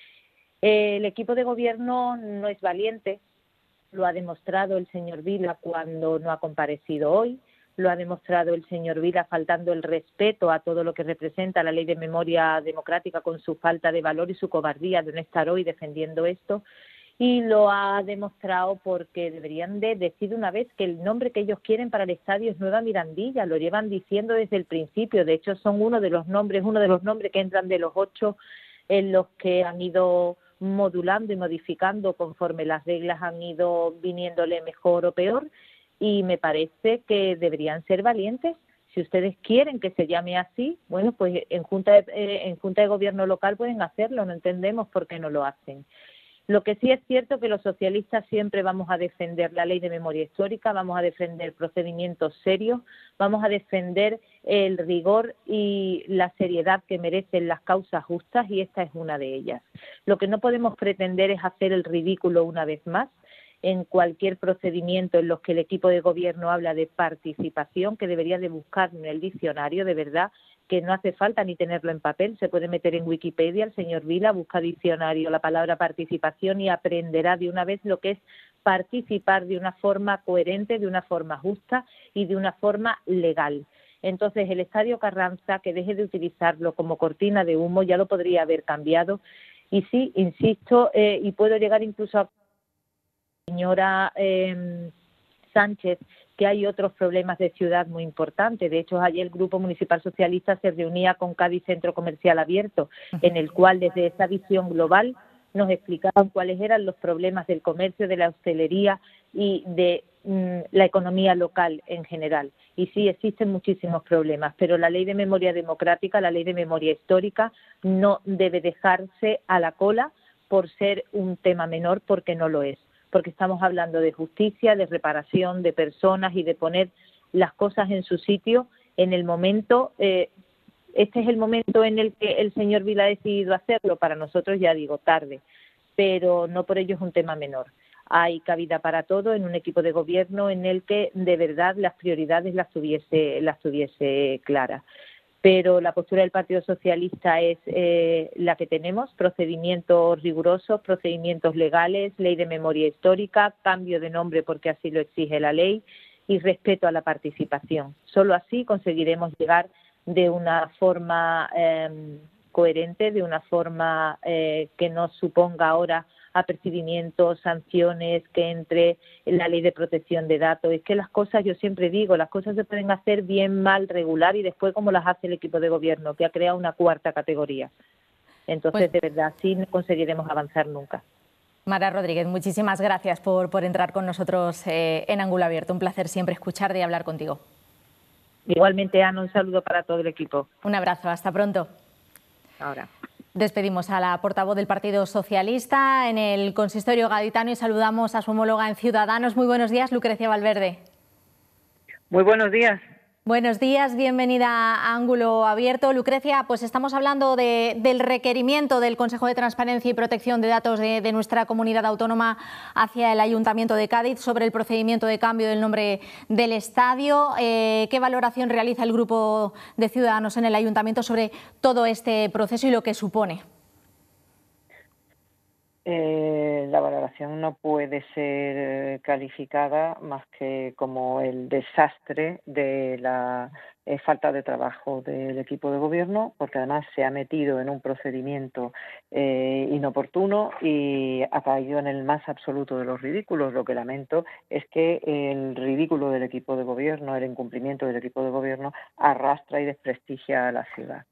Eh, el equipo de gobierno no es valiente, lo ha demostrado el señor Vila cuando no ha comparecido hoy. Lo ha demostrado el señor Vila faltando el respeto a todo lo que representa la ley de memoria democrática, con su falta de valor y su cobardía de no estar hoy defendiendo esto, y lo ha demostrado porque deberían de decir una vez que el nombre que ellos quieren para el estadio es Nueva Mirandilla. Lo llevan diciendo desde el principio. De hecho, son uno de los nombres, uno de los nombres que entran de los ocho en los que han ido modulando y modificando conforme las reglas han ido viniéndole mejor o peor. Y me parece que deberían ser valientes. Si ustedes quieren que se llame así, bueno, pues en Junta de, eh, en Junta de Gobierno local pueden hacerlo, no entendemos por qué no lo hacen. Lo que sí es cierto que los socialistas siempre vamos a defender la ley de memoria histórica, vamos a defender procedimientos serios, vamos a defender el rigor y la seriedad que merecen las causas justas, y esta es una de ellas. Lo que no podemos pretender es hacer el ridículo una vez más en cualquier procedimiento en los que el equipo de gobierno habla de participación, que debería de buscar en el diccionario, de verdad, que no hace falta ni tenerlo en papel, se puede meter en Wikipedia, el señor Vila busca diccionario la palabra participación y aprenderá de una vez lo que es participar de una forma coherente, de una forma justa y de una forma legal. Entonces, el Estadio Carranza, que deje de utilizarlo como cortina de humo, ya lo podría haber cambiado. Y sí, insisto, eh, y puedo llegar incluso a señora eh, Sánchez, que hay otros problemas de ciudad muy importantes. De hecho, ayer el Grupo Municipal Socialista se reunía con Cádiz Centro Comercial Abierto, en el cual desde esa visión global nos explicaban cuáles eran los problemas del comercio, de la hostelería y de mm, la economía local en general. Y sí, existen muchísimos problemas, pero la ley de memoria democrática, la ley de memoria histórica, no debe dejarse a la cola por ser un tema menor, porque no lo es. Porque estamos hablando de justicia, de reparación de personas y de poner las cosas en su sitio en el momento. Eh, este es el momento en el que el señor Vila ha decidido hacerlo. Para nosotros, ya digo, tarde, pero no por ello es un tema menor. hay cabida para todo en un equipo de gobierno en el que de verdad las prioridades las tuviese, las tuviese claras. Pero la postura del Partido Socialista es eh, la que tenemos, procedimientos rigurosos, procedimientos legales, ley de memoria histórica, cambio de nombre porque así lo exige la ley y respeto a la participación. Solo así conseguiremos llegar de una forma eh, coherente, de una forma eh, que no suponga ahora apercibimientos, sanciones, que entre en la ley de protección de datos. Es que las cosas, yo siempre digo, las cosas se pueden hacer bien, mal, regular y después como las hace el equipo de gobierno, que ha creado una cuarta categoría. Entonces, pues, de verdad, sí no conseguiremos avanzar nunca. Mara Rodríguez, muchísimas gracias por, por entrar con nosotros eh, en Ángulo Abierto. Un placer siempre escucharte y hablar contigo. Igualmente, Ana, un saludo para todo el equipo. Un abrazo, hasta pronto. Ahora. Despedimos a la portavoz del Partido Socialista en el consistorio gaditano y saludamos a su homóloga en Ciudadanos. Muy buenos días, Lucrecia Valverde. Muy buenos días. Buenos días, bienvenida a Ángulo Abierto. Lucrecia, pues estamos hablando de, del requerimiento del Consejo de Transparencia y Protección de Datos de, de nuestra comunidad autónoma hacia el Ayuntamiento de Cádiz sobre el procedimiento de cambio del nombre del estadio. Eh, ¿Qué valoración realiza el Grupo de Ciudadanos en el Ayuntamiento sobre todo este proceso y lo que supone? Eh, la valoración no puede ser calificada más que como el desastre de la eh, falta de trabajo del equipo de gobierno, porque además se ha metido en un procedimiento eh, inoportuno y ha caído en el más absoluto de los ridículos. Lo que lamento es que el ridículo del equipo de gobierno, el incumplimiento del equipo de gobierno, arrastra y desprestigia a la ciudad.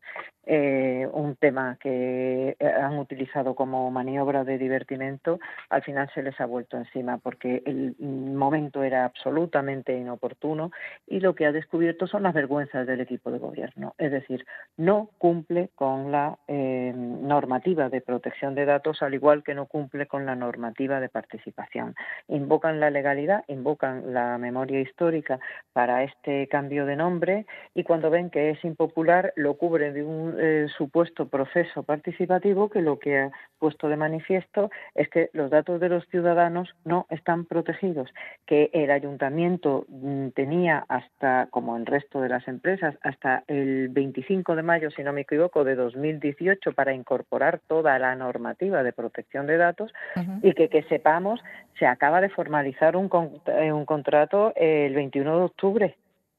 Eh, un tema que han utilizado como maniobra de divertimento, al final se les ha vuelto encima porque el momento era absolutamente inoportuno y lo que ha descubierto son las vergüenzas del equipo de gobierno. Es decir, no cumple con la eh, normativa de protección de datos, al igual que no cumple con la normativa de participación. Invocan la legalidad, invocan la memoria histórica para este cambio de nombre y cuando ven que es impopular lo cubren de un Eh, supuesto proceso participativo que lo que ha puesto de manifiesto es que los datos de los ciudadanos no están protegidos, que el ayuntamiento mm, tenía hasta, como el resto de las empresas, hasta el veinticinco de mayo, si no me equivoco, de dos mil dieciocho para incorporar toda la normativa de protección de datos uh-huh. y que, que sepamos, se acaba de formalizar un, con, eh, un contrato eh, el veintiuno de octubre.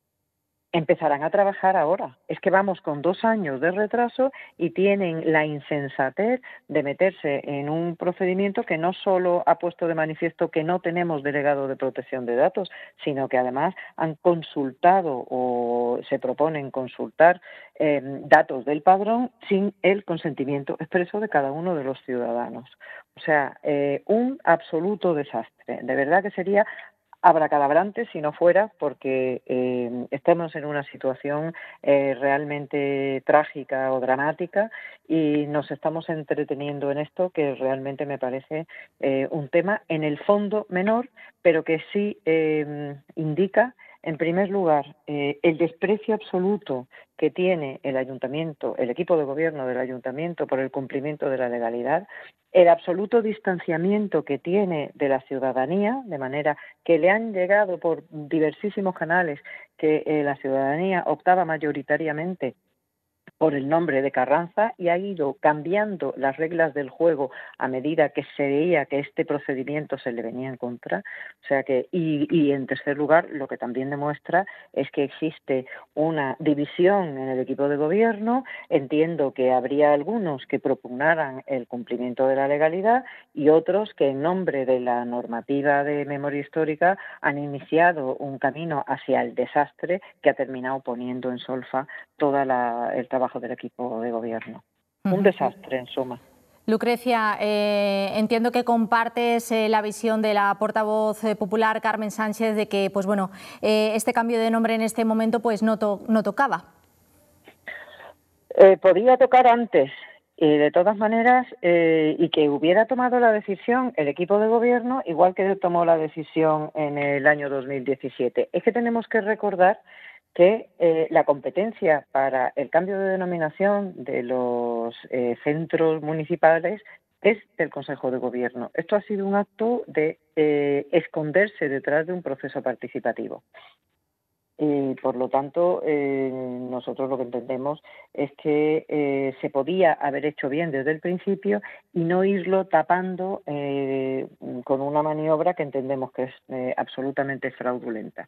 Empezarán a trabajar ahora. Es que vamos con dos años de retraso y tienen la insensatez de meterse en un procedimiento que no solo ha puesto de manifiesto que no tenemos delegado de protección de datos, sino que además han consultado o se proponen consultar eh, datos del padrón sin el consentimiento expreso de cada uno de los ciudadanos. O sea, eh, un absoluto desastre. De verdad que sería abracadabrante si no fuera porque eh, estamos en una situación eh, realmente trágica o dramática y nos estamos entreteniendo en esto que realmente me parece eh, un tema en el fondo menor, pero que sí eh, indica, en primer lugar, eh, el desprecio absoluto que tiene el ayuntamiento, el equipo de gobierno del ayuntamiento por el cumplimiento de la legalidad, el absoluto distanciamiento que tiene de la ciudadanía, de manera que le han llegado por diversísimos canales que eh, la ciudadanía optaba mayoritariamente por el nombre de Carranza y ha ido cambiando las reglas del juego a medida que se veía que este procedimiento se le venía en contra. O sea que y, y en tercer lugar, lo que también demuestra es que existe una división en el equipo de gobierno. Entiendo que habría algunos que propugnaran el cumplimiento de la legalidad y otros que en nombre de la normativa de memoria histórica han iniciado un camino hacia el desastre que ha terminado poniendo en solfa toda la, el trabajo del equipo de gobierno. Uh-huh. Un desastre, en suma. Lucrecia, eh, entiendo que compartes eh, la visión de la portavoz eh, popular Carmen Sánchez de que, pues bueno, eh, este cambio de nombre en este momento, pues no, to- no tocaba. Eh, podía tocar antes. Y de todas maneras, eh, y que hubiera tomado la decisión el equipo de gobierno, igual que tomó la decisión en el año dos mil diecisiete. Es que tenemos que recordar que eh, la competencia para el cambio de denominación de los eh, centros municipales es del Consejo de Gobierno. Esto ha sido un acto de eh, esconderse detrás de un proceso participativo. Y por lo tanto, eh, nosotros lo que entendemos es que eh, se podía haber hecho bien desde el principio y no irlo tapando eh, con una maniobra que entendemos que es eh, absolutamente fraudulenta.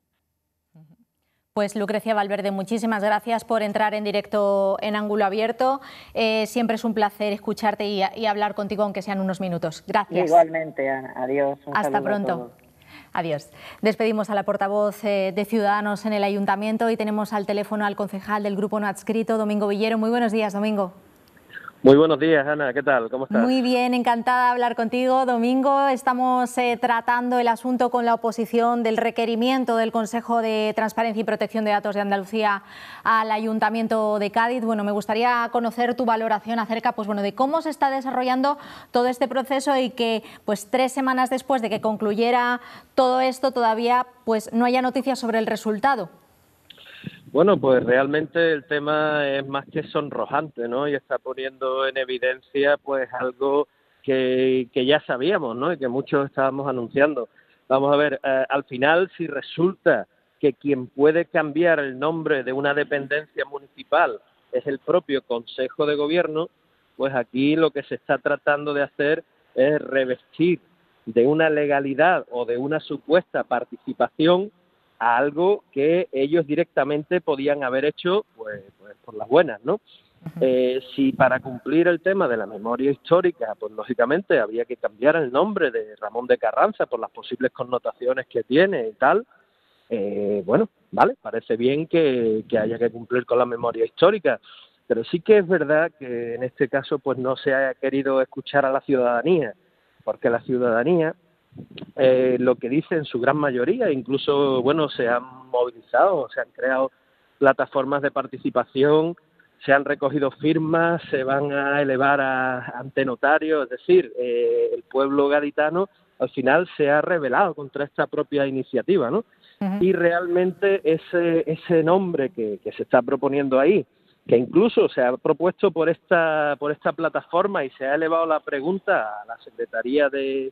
Pues Lucrecia Valverde, muchísimas gracias por entrar en directo en Ángulo Abierto. Eh, siempre es un placer escucharte y, y hablar contigo, aunque sean unos minutos. Gracias. Igualmente, Ana. Adiós. Un Hasta pronto. Adiós. Despedimos a la portavoz eh, de Ciudadanos en el Ayuntamiento y tenemos al teléfono al concejal del Grupo No Adscrito, Domingo Villero. Muy buenos días, Domingo. Muy buenos días, Ana. ¿Qué tal? ¿Cómo estás? Muy bien, encantada de hablar contigo, Domingo. Estamos eh, tratando el asunto con la oposición del requerimiento del Consejo de Transparencia y Protección de Datos de Andalucía al Ayuntamiento de Cádiz. Bueno, me gustaría conocer tu valoración acerca, pues bueno, de cómo se está desarrollando todo este proceso y que, pues tres semanas después de que concluyera todo esto, todavía, pues no haya noticias sobre el resultado. Bueno, pues realmente el tema es más que sonrojante, ¿no? Y está poniendo en evidencia pues algo que, que ya sabíamos, ¿no? Y que muchos estábamos anunciando. Vamos a ver, eh, al final, si resulta que quien puede cambiar el nombre de una dependencia municipal es el propio Consejo de Gobierno, pues aquí lo que se está tratando de hacer es revestir de una legalidad o de una supuesta participación a algo que ellos directamente podían haber hecho pues, pues por las buenas, ¿no? Uh-huh. Eh, si para cumplir el tema de la memoria histórica, pues lógicamente había que cambiar el nombre de Ramón de Carranza por las posibles connotaciones que tiene y tal, eh, bueno, vale, parece bien que, que haya que cumplir con la memoria histórica, pero sí que es verdad que en este caso pues no se haya querido escuchar a la ciudadanía, porque la ciudadanía Eh, lo que dice en su gran mayoría, incluso, bueno, se han movilizado, se han creado plataformas de participación, se han recogido firmas, se van a elevar a, ante notarios, es decir, eh, el pueblo gaditano al final se ha rebelado contra esta propia iniciativa, ¿no? Uh-huh. Y realmente ese, ese nombre que, que se está proponiendo ahí, que incluso se ha propuesto por esta, por esta plataforma y se ha elevado la pregunta a la Secretaría de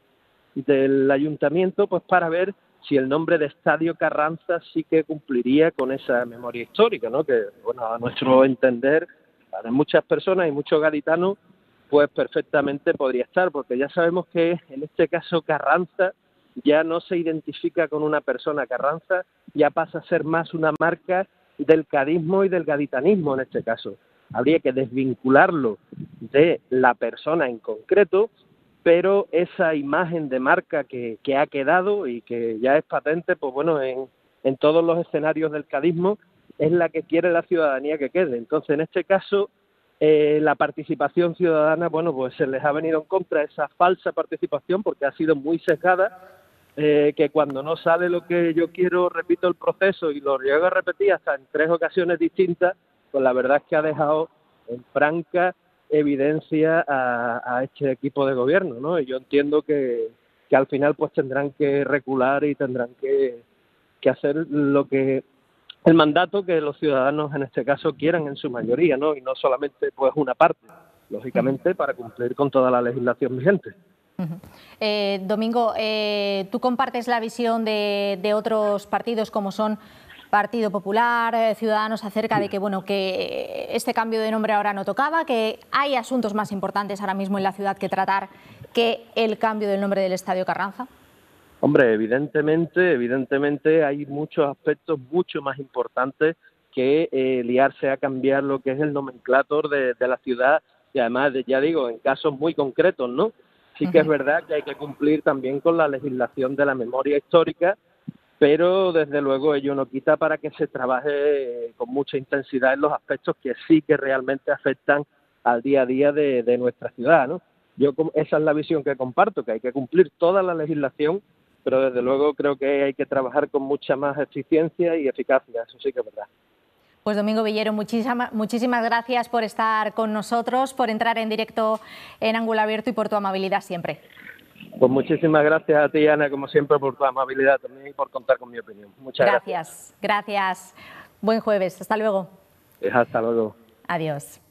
del Ayuntamiento, pues para ver si el nombre de Estadio Carranza sí que cumpliría con esa memoria histórica, ¿no? Que, bueno, a nuestro entender, para muchas personas y muchos gaditanos, pues perfectamente podría estar, porque ya sabemos que en este caso Carranza ya no se identifica con una persona. Carranza ya pasa a ser más una marca del cadismo y del gaditanismo en este caso. Habría que desvincularlo de la persona en concreto, pero esa imagen de marca que, que ha quedado y que ya es patente, pues bueno, en, en todos los escenarios del cadismo, es la que quiere la ciudadanía que quede. Entonces, en este caso, eh, la participación ciudadana, bueno, pues se les ha venido en contra esa falsa participación porque ha sido muy sesgada, eh, que cuando no sale lo que yo quiero, repito el proceso y lo llego a repetir hasta en tres ocasiones distintas, pues la verdad es que ha dejado en franca evidencia a, a este equipo de gobierno, ¿no? Y yo entiendo que, que al final pues tendrán que recular y tendrán que, que hacer lo que el mandato que los ciudadanos en este caso quieran en su mayoría, ¿no? Y no solamente pues una parte, lógicamente, para cumplir con toda la legislación vigente. Uh-huh. eh, Domingo, eh, ¿tú compartes la visión de, de otros partidos como son Partido Popular, eh, Ciudadanos, acerca de que, bueno, que este cambio de nombre ahora no tocaba, que hay asuntos más importantes ahora mismo en la ciudad que tratar que el cambio del nombre del Estadio Carranza? Hombre, evidentemente, evidentemente hay muchos aspectos mucho más importantes que eh, liarse a cambiar lo que es el nomenclator de, de la ciudad y además, de, ya digo, en casos muy concretos, ¿no? Sí que es verdad que hay que cumplir también con la legislación de la memoria histórica, pero desde luego ello no quita para que se trabaje con mucha intensidad en los aspectos que sí que realmente afectan al día a día de, de nuestra ciudad, ¿no? Yo esa es la visión que comparto, que hay que cumplir toda la legislación, pero desde luego creo que hay que trabajar con mucha más eficiencia y eficacia, eso sí que es verdad. Pues Domingo Villero, muchísima, muchísimas gracias por estar con nosotros, por entrar en directo en Ángulo Abierto y por tu amabilidad siempre. Pues muchísimas gracias a ti, Ana, como siempre, por tu amabilidad también y por contar con mi opinión. Muchas gracias. Gracias, gracias. Buen jueves. Hasta luego. Hasta luego. Adiós.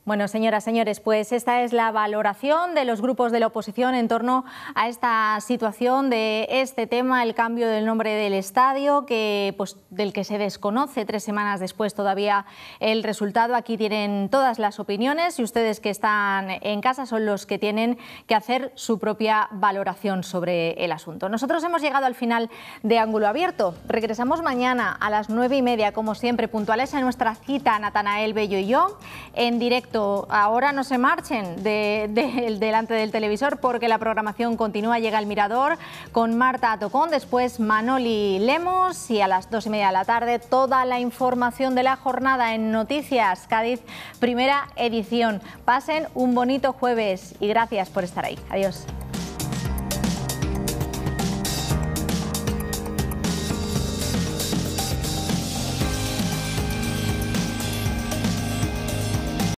Bueno, señoras, señores, pues esta es la valoración de los grupos de la oposición en torno a esta situación de este tema, el cambio del nombre del estadio, que, pues, del que se desconoce tres semanas después todavía el resultado. Aquí tienen todas las opiniones y ustedes que están en casa son los que tienen que hacer su propia valoración sobre el asunto. Nosotros hemos llegado al final de Ángulo Abierto. Regresamos mañana a las nueve y media, como siempre, puntuales a nuestra cita, Natanael Bello y yo, en directo. Ahora no se marchen de, de, delante del televisor porque la programación continúa. Llega El Mirador con Marta Tocón, después Manoli Lemos y a las dos y media de la tarde toda la información de la jornada en Noticias Cádiz, primera edición. Pasen un bonito jueves y gracias por estar ahí. Adiós.